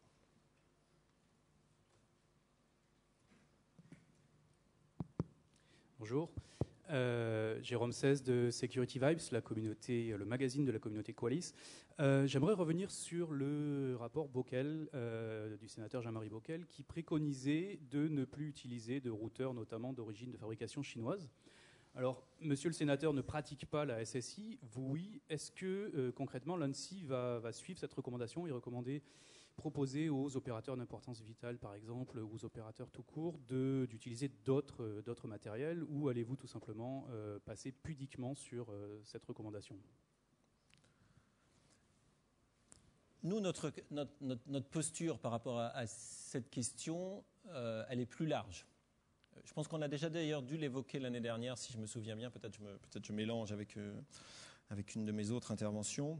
Bonjour, euh, Jérôme seize de Security Vibes, la communauté, le magazine de la communauté Qualys. Euh, J'aimerais revenir sur le rapport Bockel, euh, du sénateur Jean-Marie Bockel, qui préconisait de ne plus utiliser de routeurs, notamment d'origine de fabrication chinoise. Alors, monsieur le sénateur ne pratique pas la S S I, vous oui. Est-ce que euh, concrètement l'ANSSI va, va suivre cette recommandation et recommander, proposer aux opérateurs d'importance vitale, par exemple, ou aux opérateurs tout court, d'utiliser d'autres euh, d'autres matériels, ou allez-vous tout simplement euh, passer pudiquement sur euh, cette recommandation ? Nous, notre, notre, notre, notre posture par rapport à, à cette question, euh, elle est plus large. Je pense qu'on a déjà d'ailleurs dû l'évoquer l'année dernière, si je me souviens bien, peut-être je, me, peut-être je mélange avec, euh, avec une de mes autres interventions.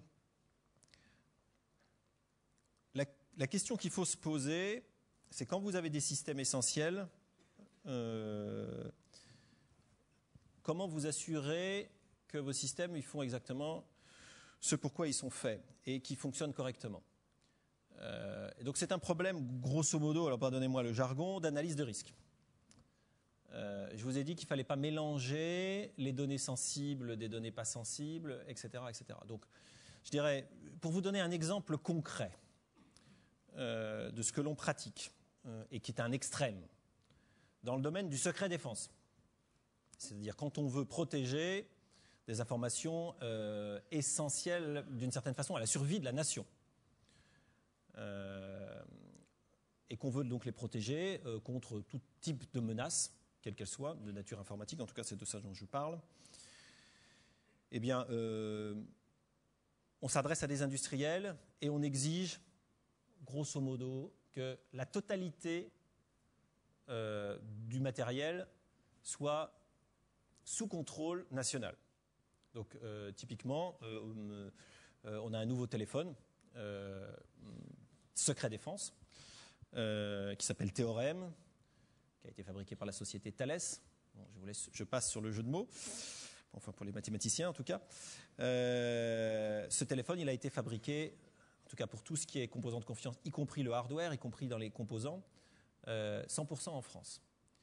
La, la question qu'il faut se poser, c'est quand vous avez des systèmes essentiels, euh, comment vous assurez que vos systèmes ils font exactement ce pourquoi ils sont faits et qui fonctionnent correctement. Euh, et donc c'est un problème, grosso modo, alors pardonnez-moi le jargon, d'analyse de risque. Euh, je vous ai dit qu'il ne fallait pas mélanger les données sensibles des données pas sensibles, et cetera, et cetera. Donc, je dirais, pour vous donner un exemple concret euh, de ce que l'on pratique, euh, et qui est un extrême, dans le domaine du secret défense, c'est-à-dire quand on veut protéger des informations euh, essentielles, d'une certaine façon, à la survie de la nation, euh, et qu'on veut donc les protéger euh, contre tout type de menaces, quelle qu'elle soit, de nature informatique, en tout cas c'est de ça dont je parle, eh bien, euh, on s'adresse à des industriels et on exige, grosso modo, que la totalité euh, du matériel soit sous contrôle national. Donc, euh, typiquement, euh, euh, on a un nouveau téléphone, euh, secret défense, euh, qui s'appelle Théorème, qui a été fabriqué par la société Thales. Bon, je vous laisse, je passe sur le jeu de mots, enfin pour les mathématiciens en tout cas. Euh, ce téléphone, il a été fabriqué, en tout cas pour tout ce qui est composants de confiance, y compris le hardware, y compris dans les composants, euh, cent pour cent en France.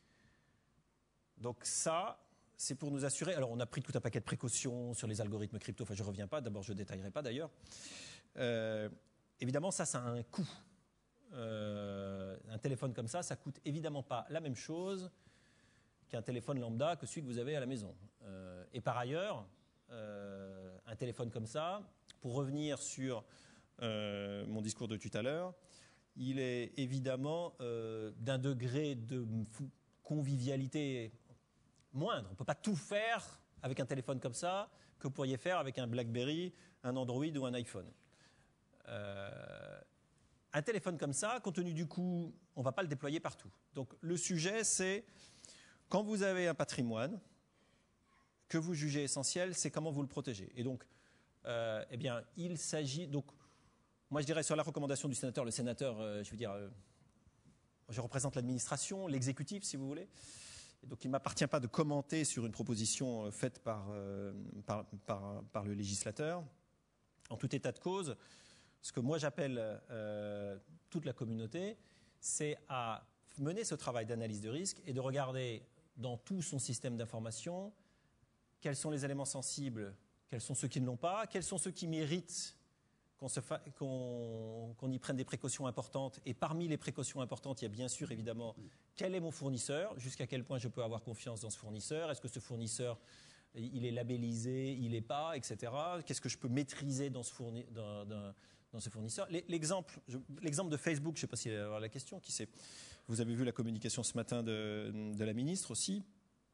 Donc ça, c'est pour nous assurer. Alors on a pris tout un paquet de précautions sur les algorithmes crypto, enfin je ne reviens pas, d'abord je ne détaillerai pas d'ailleurs. Euh, évidemment, ça, ça a un coût. Euh, un téléphone comme ça, ça coûte évidemment pas la même chose qu'un téléphone lambda que celui que vous avez à la maison. Euh, et par ailleurs, euh, un téléphone comme ça, pour revenir sur euh, mon discours de tout à l'heure, il est évidemment euh, d'un degré de convivialité moindre. On ne peut pas tout faire avec un téléphone comme ça que vous pourriez faire avec un BlackBerry, un Android ou un iPhone. Euh, Un téléphone comme ça, compte tenu du coût, on ne va pas le déployer partout. Donc le sujet, c'est quand vous avez un patrimoine que vous jugez essentiel, c'est comment vous le protégez. Et donc, euh, eh bien, il s'agit. Donc, moi, je dirais sur la recommandation du sénateur, le sénateur, euh, je veux dire, euh, je représente l'administration, l'exécutif, si vous voulez. Et donc, il ne m'appartient pas de commenter sur une proposition faite par, euh, par, par, par le législateur. En tout état de cause, ce que moi j'appelle euh, toute la communauté, c'est à mener ce travail d'analyse de risque et de regarder dans tout son système d'information quels sont les éléments sensibles, quels sont ceux qui ne l'ont pas, quels sont ceux qui méritent qu'on se fa- qu'on, qu'on y prenne des précautions importantes. Et parmi les précautions importantes, il y a bien sûr évidemment quel est mon fournisseur, jusqu'à quel point je peux avoir confiance dans ce fournisseur, est-ce que ce fournisseur il est labellisé, il n'est pas, et cetera. Qu'est-ce que je peux maîtriser dans ce fournisseur dans, dans, dans ce fournisseur. L'exemple, je, l'exemple de Facebook, je ne sais pas si il y a la question, qui c'est. Vous avez vu la communication ce matin de, de la ministre aussi.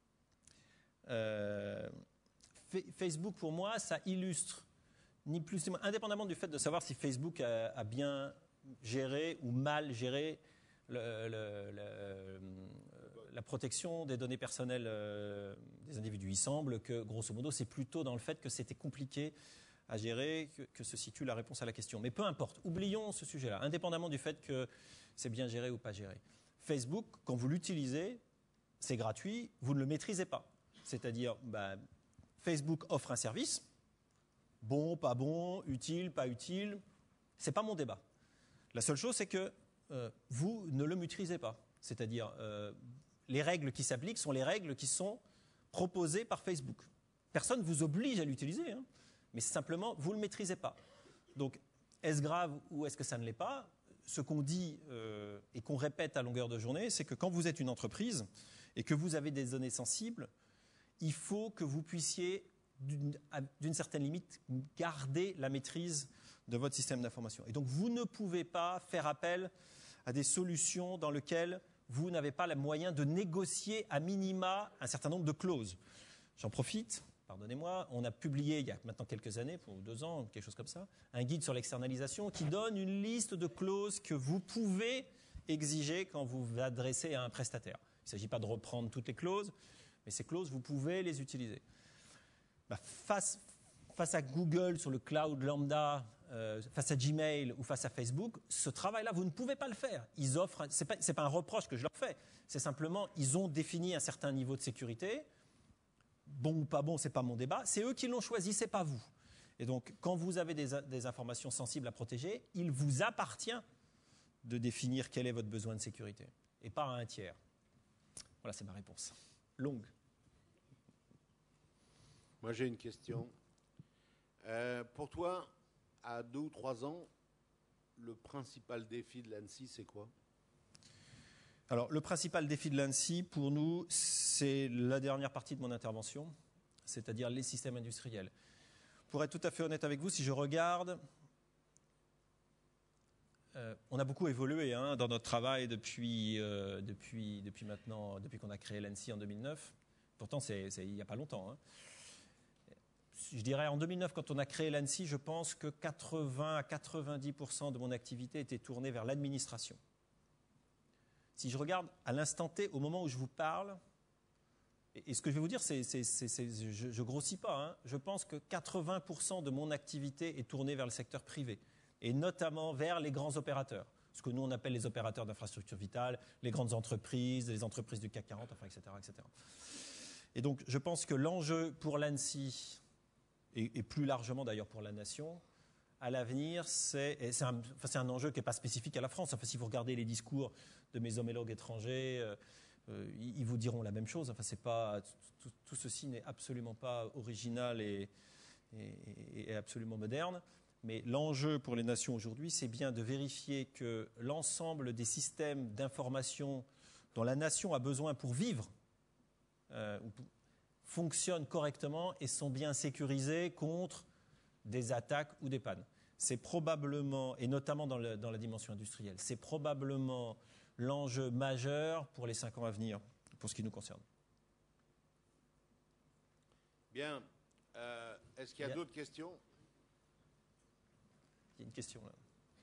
Euh, Facebook, pour moi, ça illustre, ni plus ni moins, indépendamment du fait de savoir si Facebook a, a bien géré ou mal géré le, le, le, la protection des données personnelles euh, des individus. Il semble que, grosso modo, c'est plutôt dans le fait que c'était compliqué à gérer que, que se situe la réponse à la question. Mais peu importe, oublions ce sujet-là, indépendamment du fait que c'est bien géré ou pas géré. Facebook, quand vous l'utilisez, c'est gratuit, vous ne le maîtrisez pas. C'est-à-dire, bah, Facebook offre un service, bon, pas bon, utile, pas utile, c'est pas mon débat. La seule chose, c'est que euh, vous ne le maîtrisez pas. C'est-à-dire, euh, les règles qui s'appliquent sont les règles qui sont proposées par Facebook. Personne ne vous oblige à l'utiliser, hein, mais simplement, vous ne le maîtrisez pas. Donc, est-ce grave ou est-ce que ça ne l'est pas? Ce qu'on dit euh, et qu'on répète à longueur de journée, c'est que quand vous êtes une entreprise et que vous avez des données sensibles, il faut que vous puissiez, d'une, d'une certaine limite, garder la maîtrise de votre système d'information. Et donc, vous ne pouvez pas faire appel à des solutions dans lesquelles vous n'avez pas le moyen de négocier à minima un certain nombre de clauses. J'en profite, pardonnez-moi, on a publié il y a maintenant quelques années, pour deux ans, quelque chose comme ça, un guide sur l'externalisation qui donne une liste de clauses que vous pouvez exiger quand vous vous adressez à un prestataire. Il ne s'agit pas de reprendre toutes les clauses, mais ces clauses, vous pouvez les utiliser. Bah, face, face à Google sur le cloud lambda, euh, face à Gmail ou face à Facebook, ce travail-là, vous ne pouvez pas le faire. Ils offrent, c'est pas, c'est pas un reproche que je leur fais, c'est simplement, ils ont défini un certain niveau de sécurité. Bon ou pas bon, ce n'est pas mon débat. C'est eux qui l'ont choisi, ce n'est pas vous. Et donc, quand vous avez des, des informations sensibles à protéger, il vous appartient de définir quel est votre besoin de sécurité, et pas à un tiers. Voilà, c'est ma réponse. Longue. Moi, j'ai une question. Euh, pour toi, à deux ou trois ans, le principal défi de l'ANSSI, c'est quoi? Alors, le principal défi de l'ANSSI, pour nous, c'est la dernière partie de mon intervention, c'est-à-dire les systèmes industriels. Pour être tout à fait honnête avec vous, si je regarde, euh, on a beaucoup évolué hein, dans notre travail depuis, euh, depuis, depuis maintenant, depuis qu'on a créé l'ANSSI en deux mille neuf. Pourtant, c'est, c'est il n'y a pas longtemps. Hein. Je dirais en deux mille neuf, quand on a créé l'ANSSI, je pense que quatre-vingts à quatre-vingt-dix pour cent de mon activité était tournée vers l'administration. Si je regarde à l'instant T, au moment où je vous parle, et, et ce que je vais vous dire, c'est, c'est, c'est, c'est, je ne grossis pas, hein, je pense que quatre-vingts pour cent de mon activité est tournée vers le secteur privé, et notamment vers les grands opérateurs, ce que nous on appelle les opérateurs d'infrastructures vitales, les grandes entreprises, les entreprises du C A C quarante, enfin, et cetera, et cetera. Et donc je pense que l'enjeu pour l'ANSSI, et, et plus largement d'ailleurs pour la nation, à l'avenir, c'est, et c'est, un, enfin, c'est un enjeu qui n'est pas spécifique à la France. Enfin, si vous regardez les discours de mes homologues étrangers, euh, euh, ils vous diront la même chose. Enfin, c'est pas, tout, tout ceci n'est absolument pas original et, et, et absolument moderne. Mais l'enjeu pour les nations aujourd'hui, c'est bien de vérifier que l'ensemble des systèmes d'information dont la nation a besoin pour vivre euh, fonctionnent correctement et sont bien sécurisés contre des attaques ou des pannes. C'est probablement, et notamment dans, le, dans la dimension industrielle, c'est probablement l'enjeu majeur pour les cinq ans à venir, pour ce qui nous concerne. Bien. Euh, est-ce qu'il y a, a d'autres questions? Il y a une question là.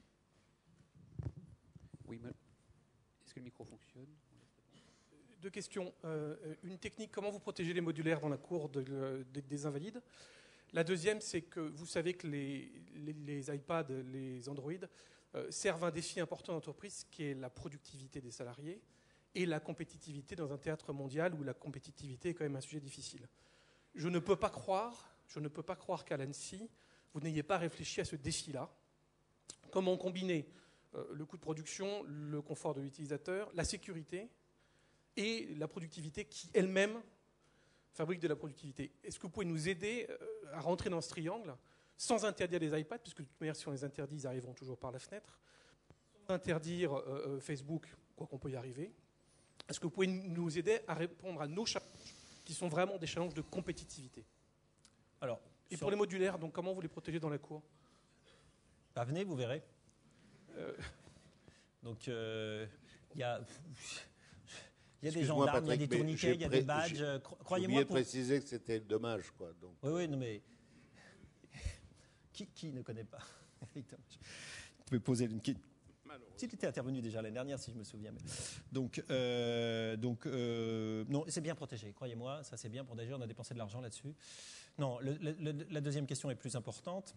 Oui, mais est-ce que le micro fonctionne? Deux questions. Euh, une technique, comment vous protégez les modulaires dans la cour de, de, des invalides? La deuxième, c'est que vous savez que les, les, les iPads, les Android, euh, servent un défi important d'entreprise qui est la productivité des salariés et la compétitivité dans un théâtre mondial où la compétitivité est quand même un sujet difficile. Je ne peux pas croire, je ne peux pas croire qu'à l'ANSSI, vous n'ayez pas réfléchi à ce défi-là. Comment combiner euh, le coût de production, le confort de l'utilisateur, la sécurité et la productivité qui elle-même fabrique de la productivité. Est-ce que vous pouvez nous aider à rentrer dans ce triangle sans interdire les iPads, puisque de toute manière, si on les interdit, ils arriveront toujours par la fenêtre, sans interdire euh, Facebook, quoi qu'on peut y arriver? Est-ce que vous pouvez nous aider à répondre à nos challenges, qui sont vraiment des challenges de compétitivité? Alors, et pour les modulaires, donc comment vous les protégez dans la cour? Bah, venez, vous verrez. Euh... Donc, il euh, y a... Il y a des gendarmes, il y a des tourniquets, il y a des badges. Croyez-moi. J'ai oublié de préciser que c'était dommage, quoi. Donc. Oui, oui, non, mais qui, qui ne connaît pas? Vous pouvez poser une question. Il était intervenu déjà l'année dernière, si je me souviens. Mais... Donc, euh, donc euh, non, c'est bien protégé. Croyez-moi, ça c'est bien protégé. On a dépensé de l'argent là-dessus. Non, le, le, la deuxième question est plus importante.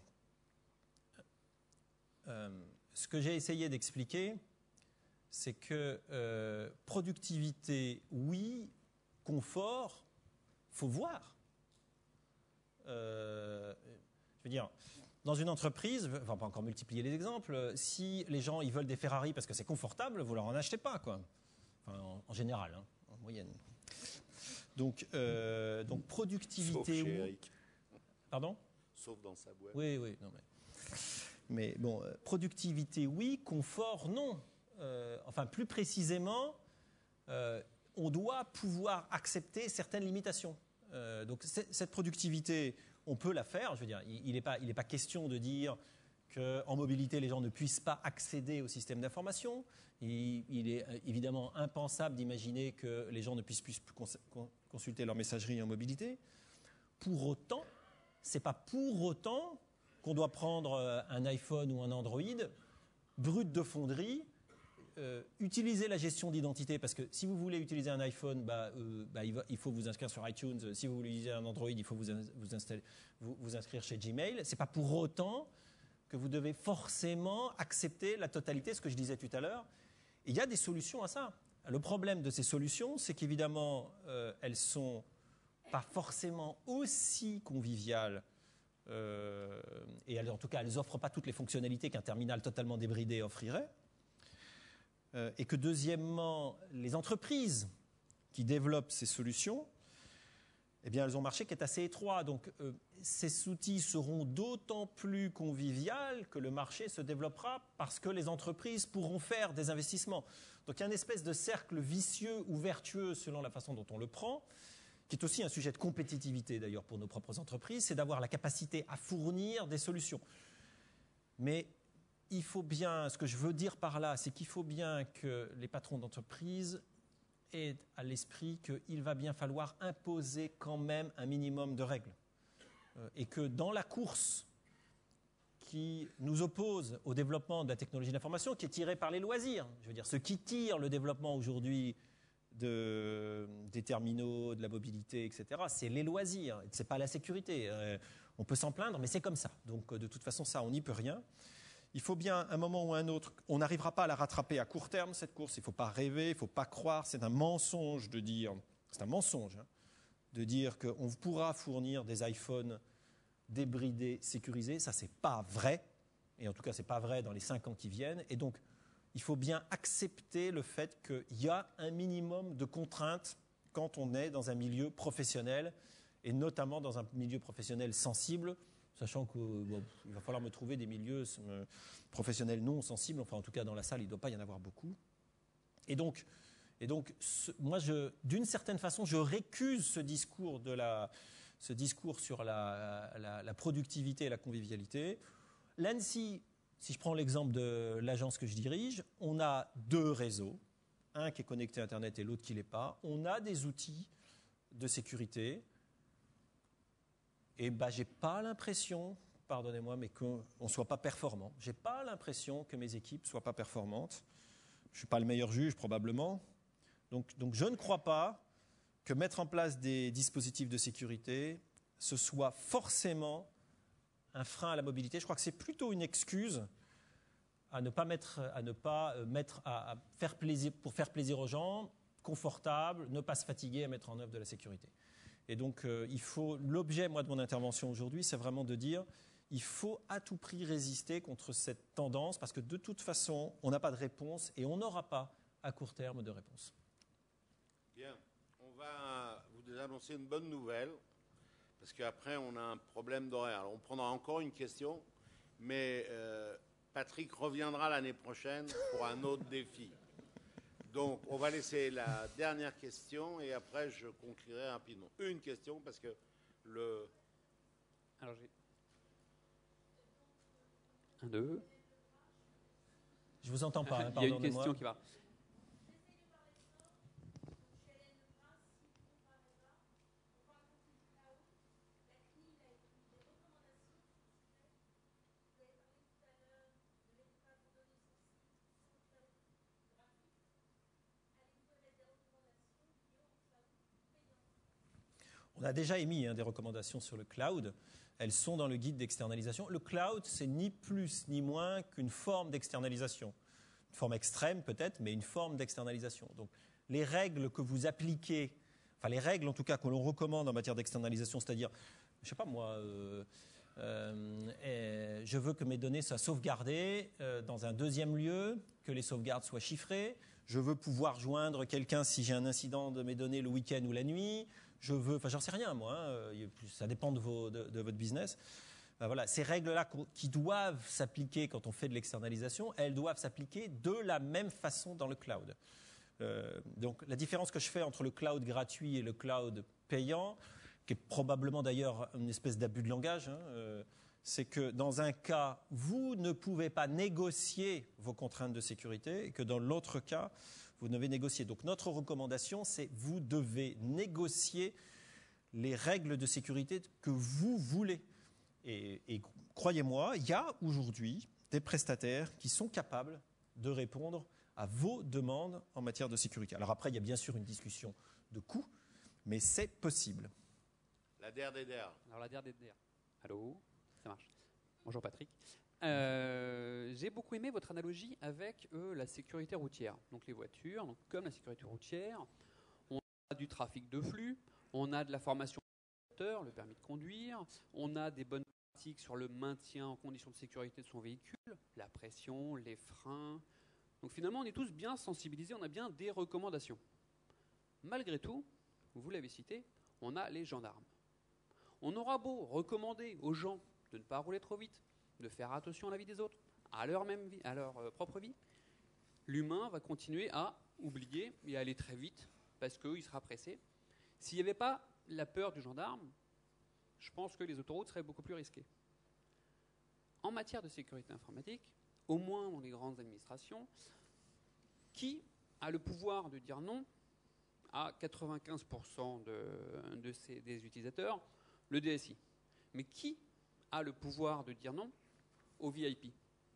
Euh, ce que j'ai essayé d'expliquer, c'est que euh, productivité, oui, confort, faut voir. Euh, je veux dire, dans une entreprise, enfin pas encore multiplier les exemples, si les gens ils veulent des Ferrari parce que c'est confortable, vous leur en achetez pas, quoi. Enfin, en, en général, hein, en moyenne. Donc, euh, donc productivité. Sauf chez Eric. Pardon ? Sauf dans sa boîte. Oui, oui, non mais. Mais bon, euh, productivité, oui, confort, non. Euh, enfin, plus précisément, euh, on doit pouvoir accepter certaines limitations. Euh, donc, cette productivité, on peut la faire. Je veux dire, il n'est pas, il n'est pas question de dire qu'en mobilité, les gens ne puissent pas accéder au système d'information. Il, il est évidemment impensable d'imaginer que les gens ne puissent plus consulter leur messagerie en mobilité. Pour autant, ce n'est pas pour autant qu'on doit prendre un iPhone ou un Android brut de fonderie, euh, utiliser la gestion d'identité, parce que si vous voulez utiliser un iPhone, bah, euh, bah, il, va, il faut vous inscrire sur iTunes. Si vous voulez utiliser un Android, il faut vous, vous, installer, vous, vous inscrire chez Gmail. Ce n'est pas pour autant que vous devez forcément accepter la totalité, ce que je disais tout à l'heure. Il y a des solutions à ça. Le problème de ces solutions, c'est qu'évidemment, euh, elles ne sont pas forcément aussi conviviales Euh, et elles, en tout cas, elles n'offrent pas toutes les fonctionnalités qu'un terminal totalement débridé offrirait. Euh, et que deuxièmement, les entreprises qui développent ces solutions, eh bien, elles ont un marché qui est assez étroit. Donc, euh, ces outils seront d'autant plus conviviales que le marché se développera parce que les entreprises pourront faire des investissements. Donc, il y a une espèce de cercle vicieux ou vertueux selon la façon dont on le prend, qui est aussi un sujet de compétitivité d'ailleurs pour nos propres entreprises, c'est d'avoir la capacité à fournir des solutions. Mais il faut bien, ce que je veux dire par là, c'est qu'il faut bien que les patrons d'entreprise aient à l'esprit qu'il va bien falloir imposer quand même un minimum de règles. Et que dans la course qui nous oppose au développement de la technologie d'information, qui est tirée par les loisirs, je veux dire, ce qui tire le développement aujourd'hui De, des terminaux, de la mobilité, et cetera. C'est les loisirs, c'est pas la sécurité. Euh, on peut s'en plaindre, mais c'est comme ça. Donc, de toute façon, ça, on n'y peut rien. Il faut bien, un moment ou un autre, on n'arrivera pas à la rattraper à court terme, cette course. Il ne faut pas rêver, il ne faut pas croire. C'est un mensonge de dire, c'est un mensonge, hein, de dire qu'on pourra fournir des iPhones débridés, sécurisés. Ça, c'est pas vrai. Et en tout cas, c'est pas vrai dans les cinq ans qui viennent. Et donc, il faut bien accepter le fait qu'il y a un minimum de contraintes quand on est dans un milieu professionnel, et notamment dans un milieu professionnel sensible, sachant qu'il bon, va falloir me trouver des milieux professionnels non sensibles, enfin en tout cas dans la salle, il ne doit pas y en avoir beaucoup. Et donc, et donc ce, moi, je, d'une certaine façon, je récuse ce discours, de la, ce discours sur la, la, la productivité et la convivialité. L'ANSSI, si je prends l'exemple de l'agence que je dirige, on a deux réseaux, un qui est connecté à Internet et l'autre qui ne l'est pas. On a des outils de sécurité et ben, je n'ai pas l'impression, pardonnez-moi, mais qu'on ne soit pas performant. Je n'ai pas l'impression que mes équipes ne soient pas performantes. Je ne suis pas le meilleur juge probablement. Donc, donc je ne crois pas que mettre en place des dispositifs de sécurité, ce soit forcément un frein à la mobilité. Je crois que c'est plutôt une excuse à ne pas mettre, à ne pas mettre, à, à faire plaisir, pour faire plaisir aux gens, confortable, ne pas se fatiguer à mettre en œuvre de la sécurité. Et donc, euh, il faut, l'objet, moi, de mon intervention aujourd'hui, c'est vraiment de dire, il faut à tout prix résister contre cette tendance, parce que de toute façon, on n'a pas de réponse et on n'aura pas à court terme de réponse. Bien, on va vous annoncer une bonne nouvelle. Parce qu'après, on a un problème d'horaire. Alors, on prendra encore une question, mais euh, Patrick reviendra l'année prochaine pour un autre défi. Donc, on va laisser la dernière question et après, je conclurai rapidement. Une question, parce que le... Alors, j'ai... Un, deux... Je vous entends pas, hein, il y a une question qui va... On a déjà émis hein, des recommandations sur le cloud. Elles sont dans le guide d'externalisation. Le cloud, c'est ni plus ni moins qu'une forme d'externalisation. Une forme extrême peut-être, mais une forme d'externalisation. Donc, les règles que vous appliquez, enfin les règles en tout cas que l'on recommande en matière d'externalisation, c'est-à-dire, je ne sais pas moi, euh, Euh, et je veux que mes données soient sauvegardées euh, dans un deuxième lieu, que les sauvegardes soient chiffrées. Je veux pouvoir joindre quelqu'un si j'ai un incident de mes données le week-end ou la nuit. Je veux, enfin, j'en sais rien, moi. Hein, ça dépend de, vos, de, de votre business. Ben voilà, ces règles-là qui doivent s'appliquer quand on fait de l'externalisation, elles doivent s'appliquer de la même façon dans le cloud. Euh, donc, la différence que je fais entre le cloud gratuit et le cloud payant, qui est probablement d'ailleurs une espèce d'abus de langage, hein, euh, c'est que dans un cas, vous ne pouvez pas négocier vos contraintes de sécurité et que dans l'autre cas, vous devez négocier. Donc notre recommandation, c'est vous devez négocier les règles de sécurité que vous voulez. Et, et croyez-moi, il y a aujourd'hui des prestataires qui sont capables de répondre à vos demandes en matière de sécurité. Alors après, il y a bien sûr une discussion de coût, mais c'est possible. La D R D D R. Alors la D R D D R. Allô ? Ça marche. Bonjour Patrick. Euh, j'ai beaucoup aimé votre analogie avec euh, la sécurité routière. Donc les voitures, donc comme la sécurité routière, on a du trafic de flux, on a de la formation le permis de conduire, on a des bonnes pratiques sur le maintien en conditions de sécurité de son véhicule, la pression, les freins. Donc finalement, on est tous bien sensibilisés, on a bien des recommandations. Malgré tout, vous l'avez cité, on a les gendarmes. On aura beau recommander aux gens de ne pas rouler trop vite, de faire attention à la vie des autres, à leur, même vie, à leur euh, propre vie, l'humain va continuer à oublier et à aller très vite parce qu'il sera pressé. S'il n'y avait pas la peur du gendarme, je pense que les autoroutes seraient beaucoup plus risquées. En matière de sécurité informatique, au moins dans les grandes administrations, qui a le pouvoir de dire non à quatre-vingt-quinze pour cent de, de ces, des utilisateurs? Le D S I. Mais qui a le pouvoir de dire non au V I P?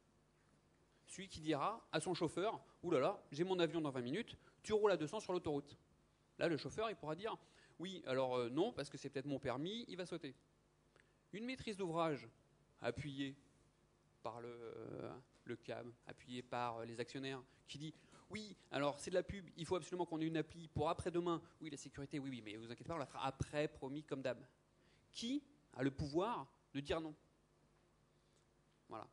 Celui qui dira à son chauffeur « Ouh là là, j'ai mon avion dans vingt minutes, tu roules à deux cents sur l'autoroute ». Là, le chauffeur, il pourra dire « Oui, alors euh, non, parce que c'est peut-être mon permis, il va sauter ». Une maîtrise d'ouvrage appuyée par le, euh, le C A M, appuyée par euh, les actionnaires, qui dit « Oui, alors c'est de la pub, il faut absolument qu'on ait une appli pour après-demain. Oui, la sécurité, oui, oui, mais vous inquiétez pas, on la fera après, promis, comme d'hab. » Qui a le pouvoir de dire non? Voilà.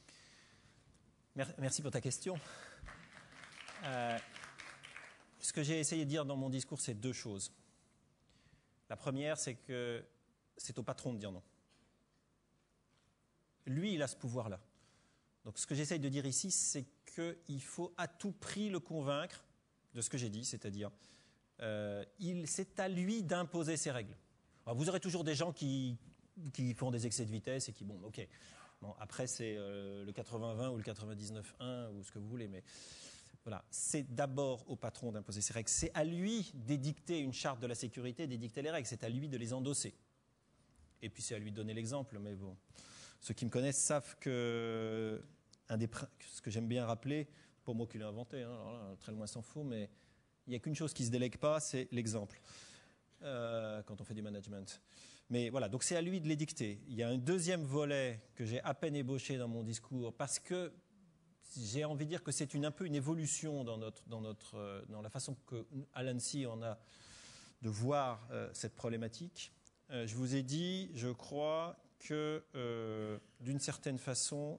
Merci pour ta question. Euh, ce que j'ai essayé de dire dans mon discours, c'est deux choses. La première, c'est que c'est au patron de dire non. Lui, il a ce pouvoir-là. Donc ce que j'essaye de dire ici, c'est qu'il faut à tout prix le convaincre de ce que j'ai dit, c'est-à-dire euh, il, c'est à lui d'imposer ses règles. Alors, vous aurez toujours des gens qui, qui font des excès de vitesse et qui, bon, ok. Bon, après, c'est euh, le quatre-vingts vingt ou le quatre-vingt-dix-neuf un ou ce que vous voulez, mais voilà. C'est d'abord au patron d'imposer ses règles. C'est à lui d'édicter une charte de la sécurité, d'édicter les règles. C'est à lui de les endosser. Et puis, c'est à lui de donner l'exemple. Mais bon, ceux qui me connaissent savent que un des, ce que j'aime bien rappeler, pour moi qui l'ai inventé, hein, alors là, très loin s'en faut, mais il n'y a qu'une chose qui ne se délègue pas, c'est l'exemple. Euh, quand on fait du management. Mais voilà, donc c'est à lui de l'édicter. Il y a un deuxième volet que j'ai à peine ébauché dans mon discours parce que j'ai envie de dire que c'est une, un peu une évolution dans, notre, dans, notre, dans la façon qu'à l'ANSSI on a de voir euh, cette problématique. Euh, je vous ai dit, je crois que euh, d'une certaine façon,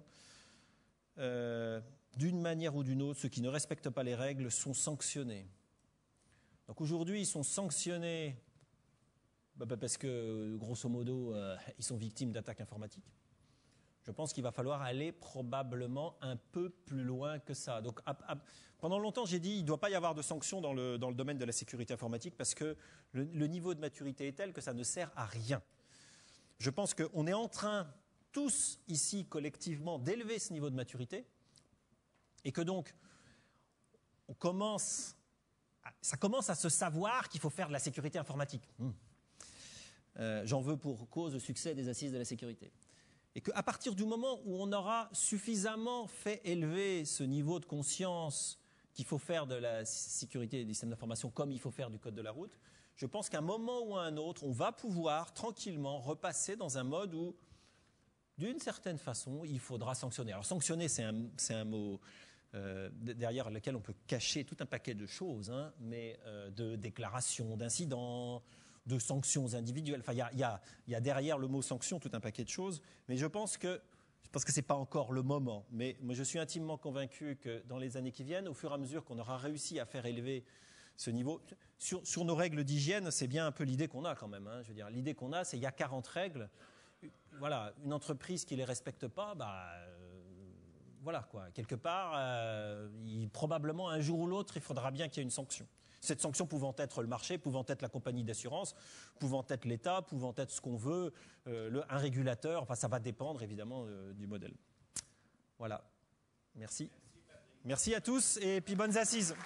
euh, d'une manière ou d'une autre, ceux qui ne respectent pas les règles sont sanctionnés. Donc aujourd'hui, ils sont sanctionnés parce que, grosso modo, euh, ils sont victimes d'attaques informatiques. Je pense qu'il va falloir aller probablement un peu plus loin que ça. Donc, à, à, pendant longtemps, j'ai dit qu'il ne doit pas y avoir de sanctions dans le, dans le domaine de la sécurité informatique parce que le, le niveau de maturité est tel que ça ne sert à rien. Je pense qu'on est en train, tous ici, collectivement, d'élever ce niveau de maturité et que donc, on commence, ça commence à se savoir qu'il faut faire de la sécurité informatique. Mmh. Euh, j'en veux pour cause le succès des assises de la sécurité. Et qu'à partir du moment où on aura suffisamment fait élever ce niveau de conscience qu'il faut faire de la sécurité des systèmes d'information comme il faut faire du code de la route, je pense qu'à un moment ou à un autre, on va pouvoir tranquillement repasser dans un mode où, d'une certaine façon, il faudra sanctionner. Alors sanctionner, c'est un, c'est un mot euh, derrière lequel on peut cacher tout un paquet de choses, hein, mais euh, de déclarations, d'incidents, de sanctions individuelles. Enfin, il y a, y a, y a derrière le mot sanction tout un paquet de choses. Mais je pense que je pense que ce n'est pas encore le moment. Mais moi, je suis intimement convaincu que dans les années qui viennent, au fur et à mesure qu'on aura réussi à faire élever ce niveau, sur, sur nos règles d'hygiène, c'est bien un peu l'idée qu'on a quand même. Hein. Je veux dire, l'idée qu'on a, c'est qu'il y a quarante règles. Voilà, une entreprise qui ne les respecte pas, bah, euh, voilà quoi. Quelque part, euh, il, probablement un jour ou l'autre, il faudra bien qu'il y ait une sanction. Cette sanction pouvant être le marché, pouvant être la compagnie d'assurance, pouvant être l'État, pouvant être ce qu'on veut, euh, le, un régulateur. Enfin, ça va dépendre évidemment euh, du modèle. Voilà. Merci. Merci à tous et puis bonnes assises.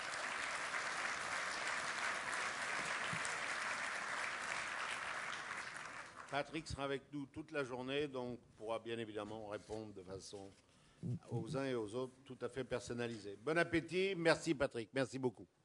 Patrick sera avec nous toute la journée, donc pourra bien évidemment répondre de façon aux uns et aux autres tout à fait personnalisée. Bon appétit, merci Patrick, merci beaucoup.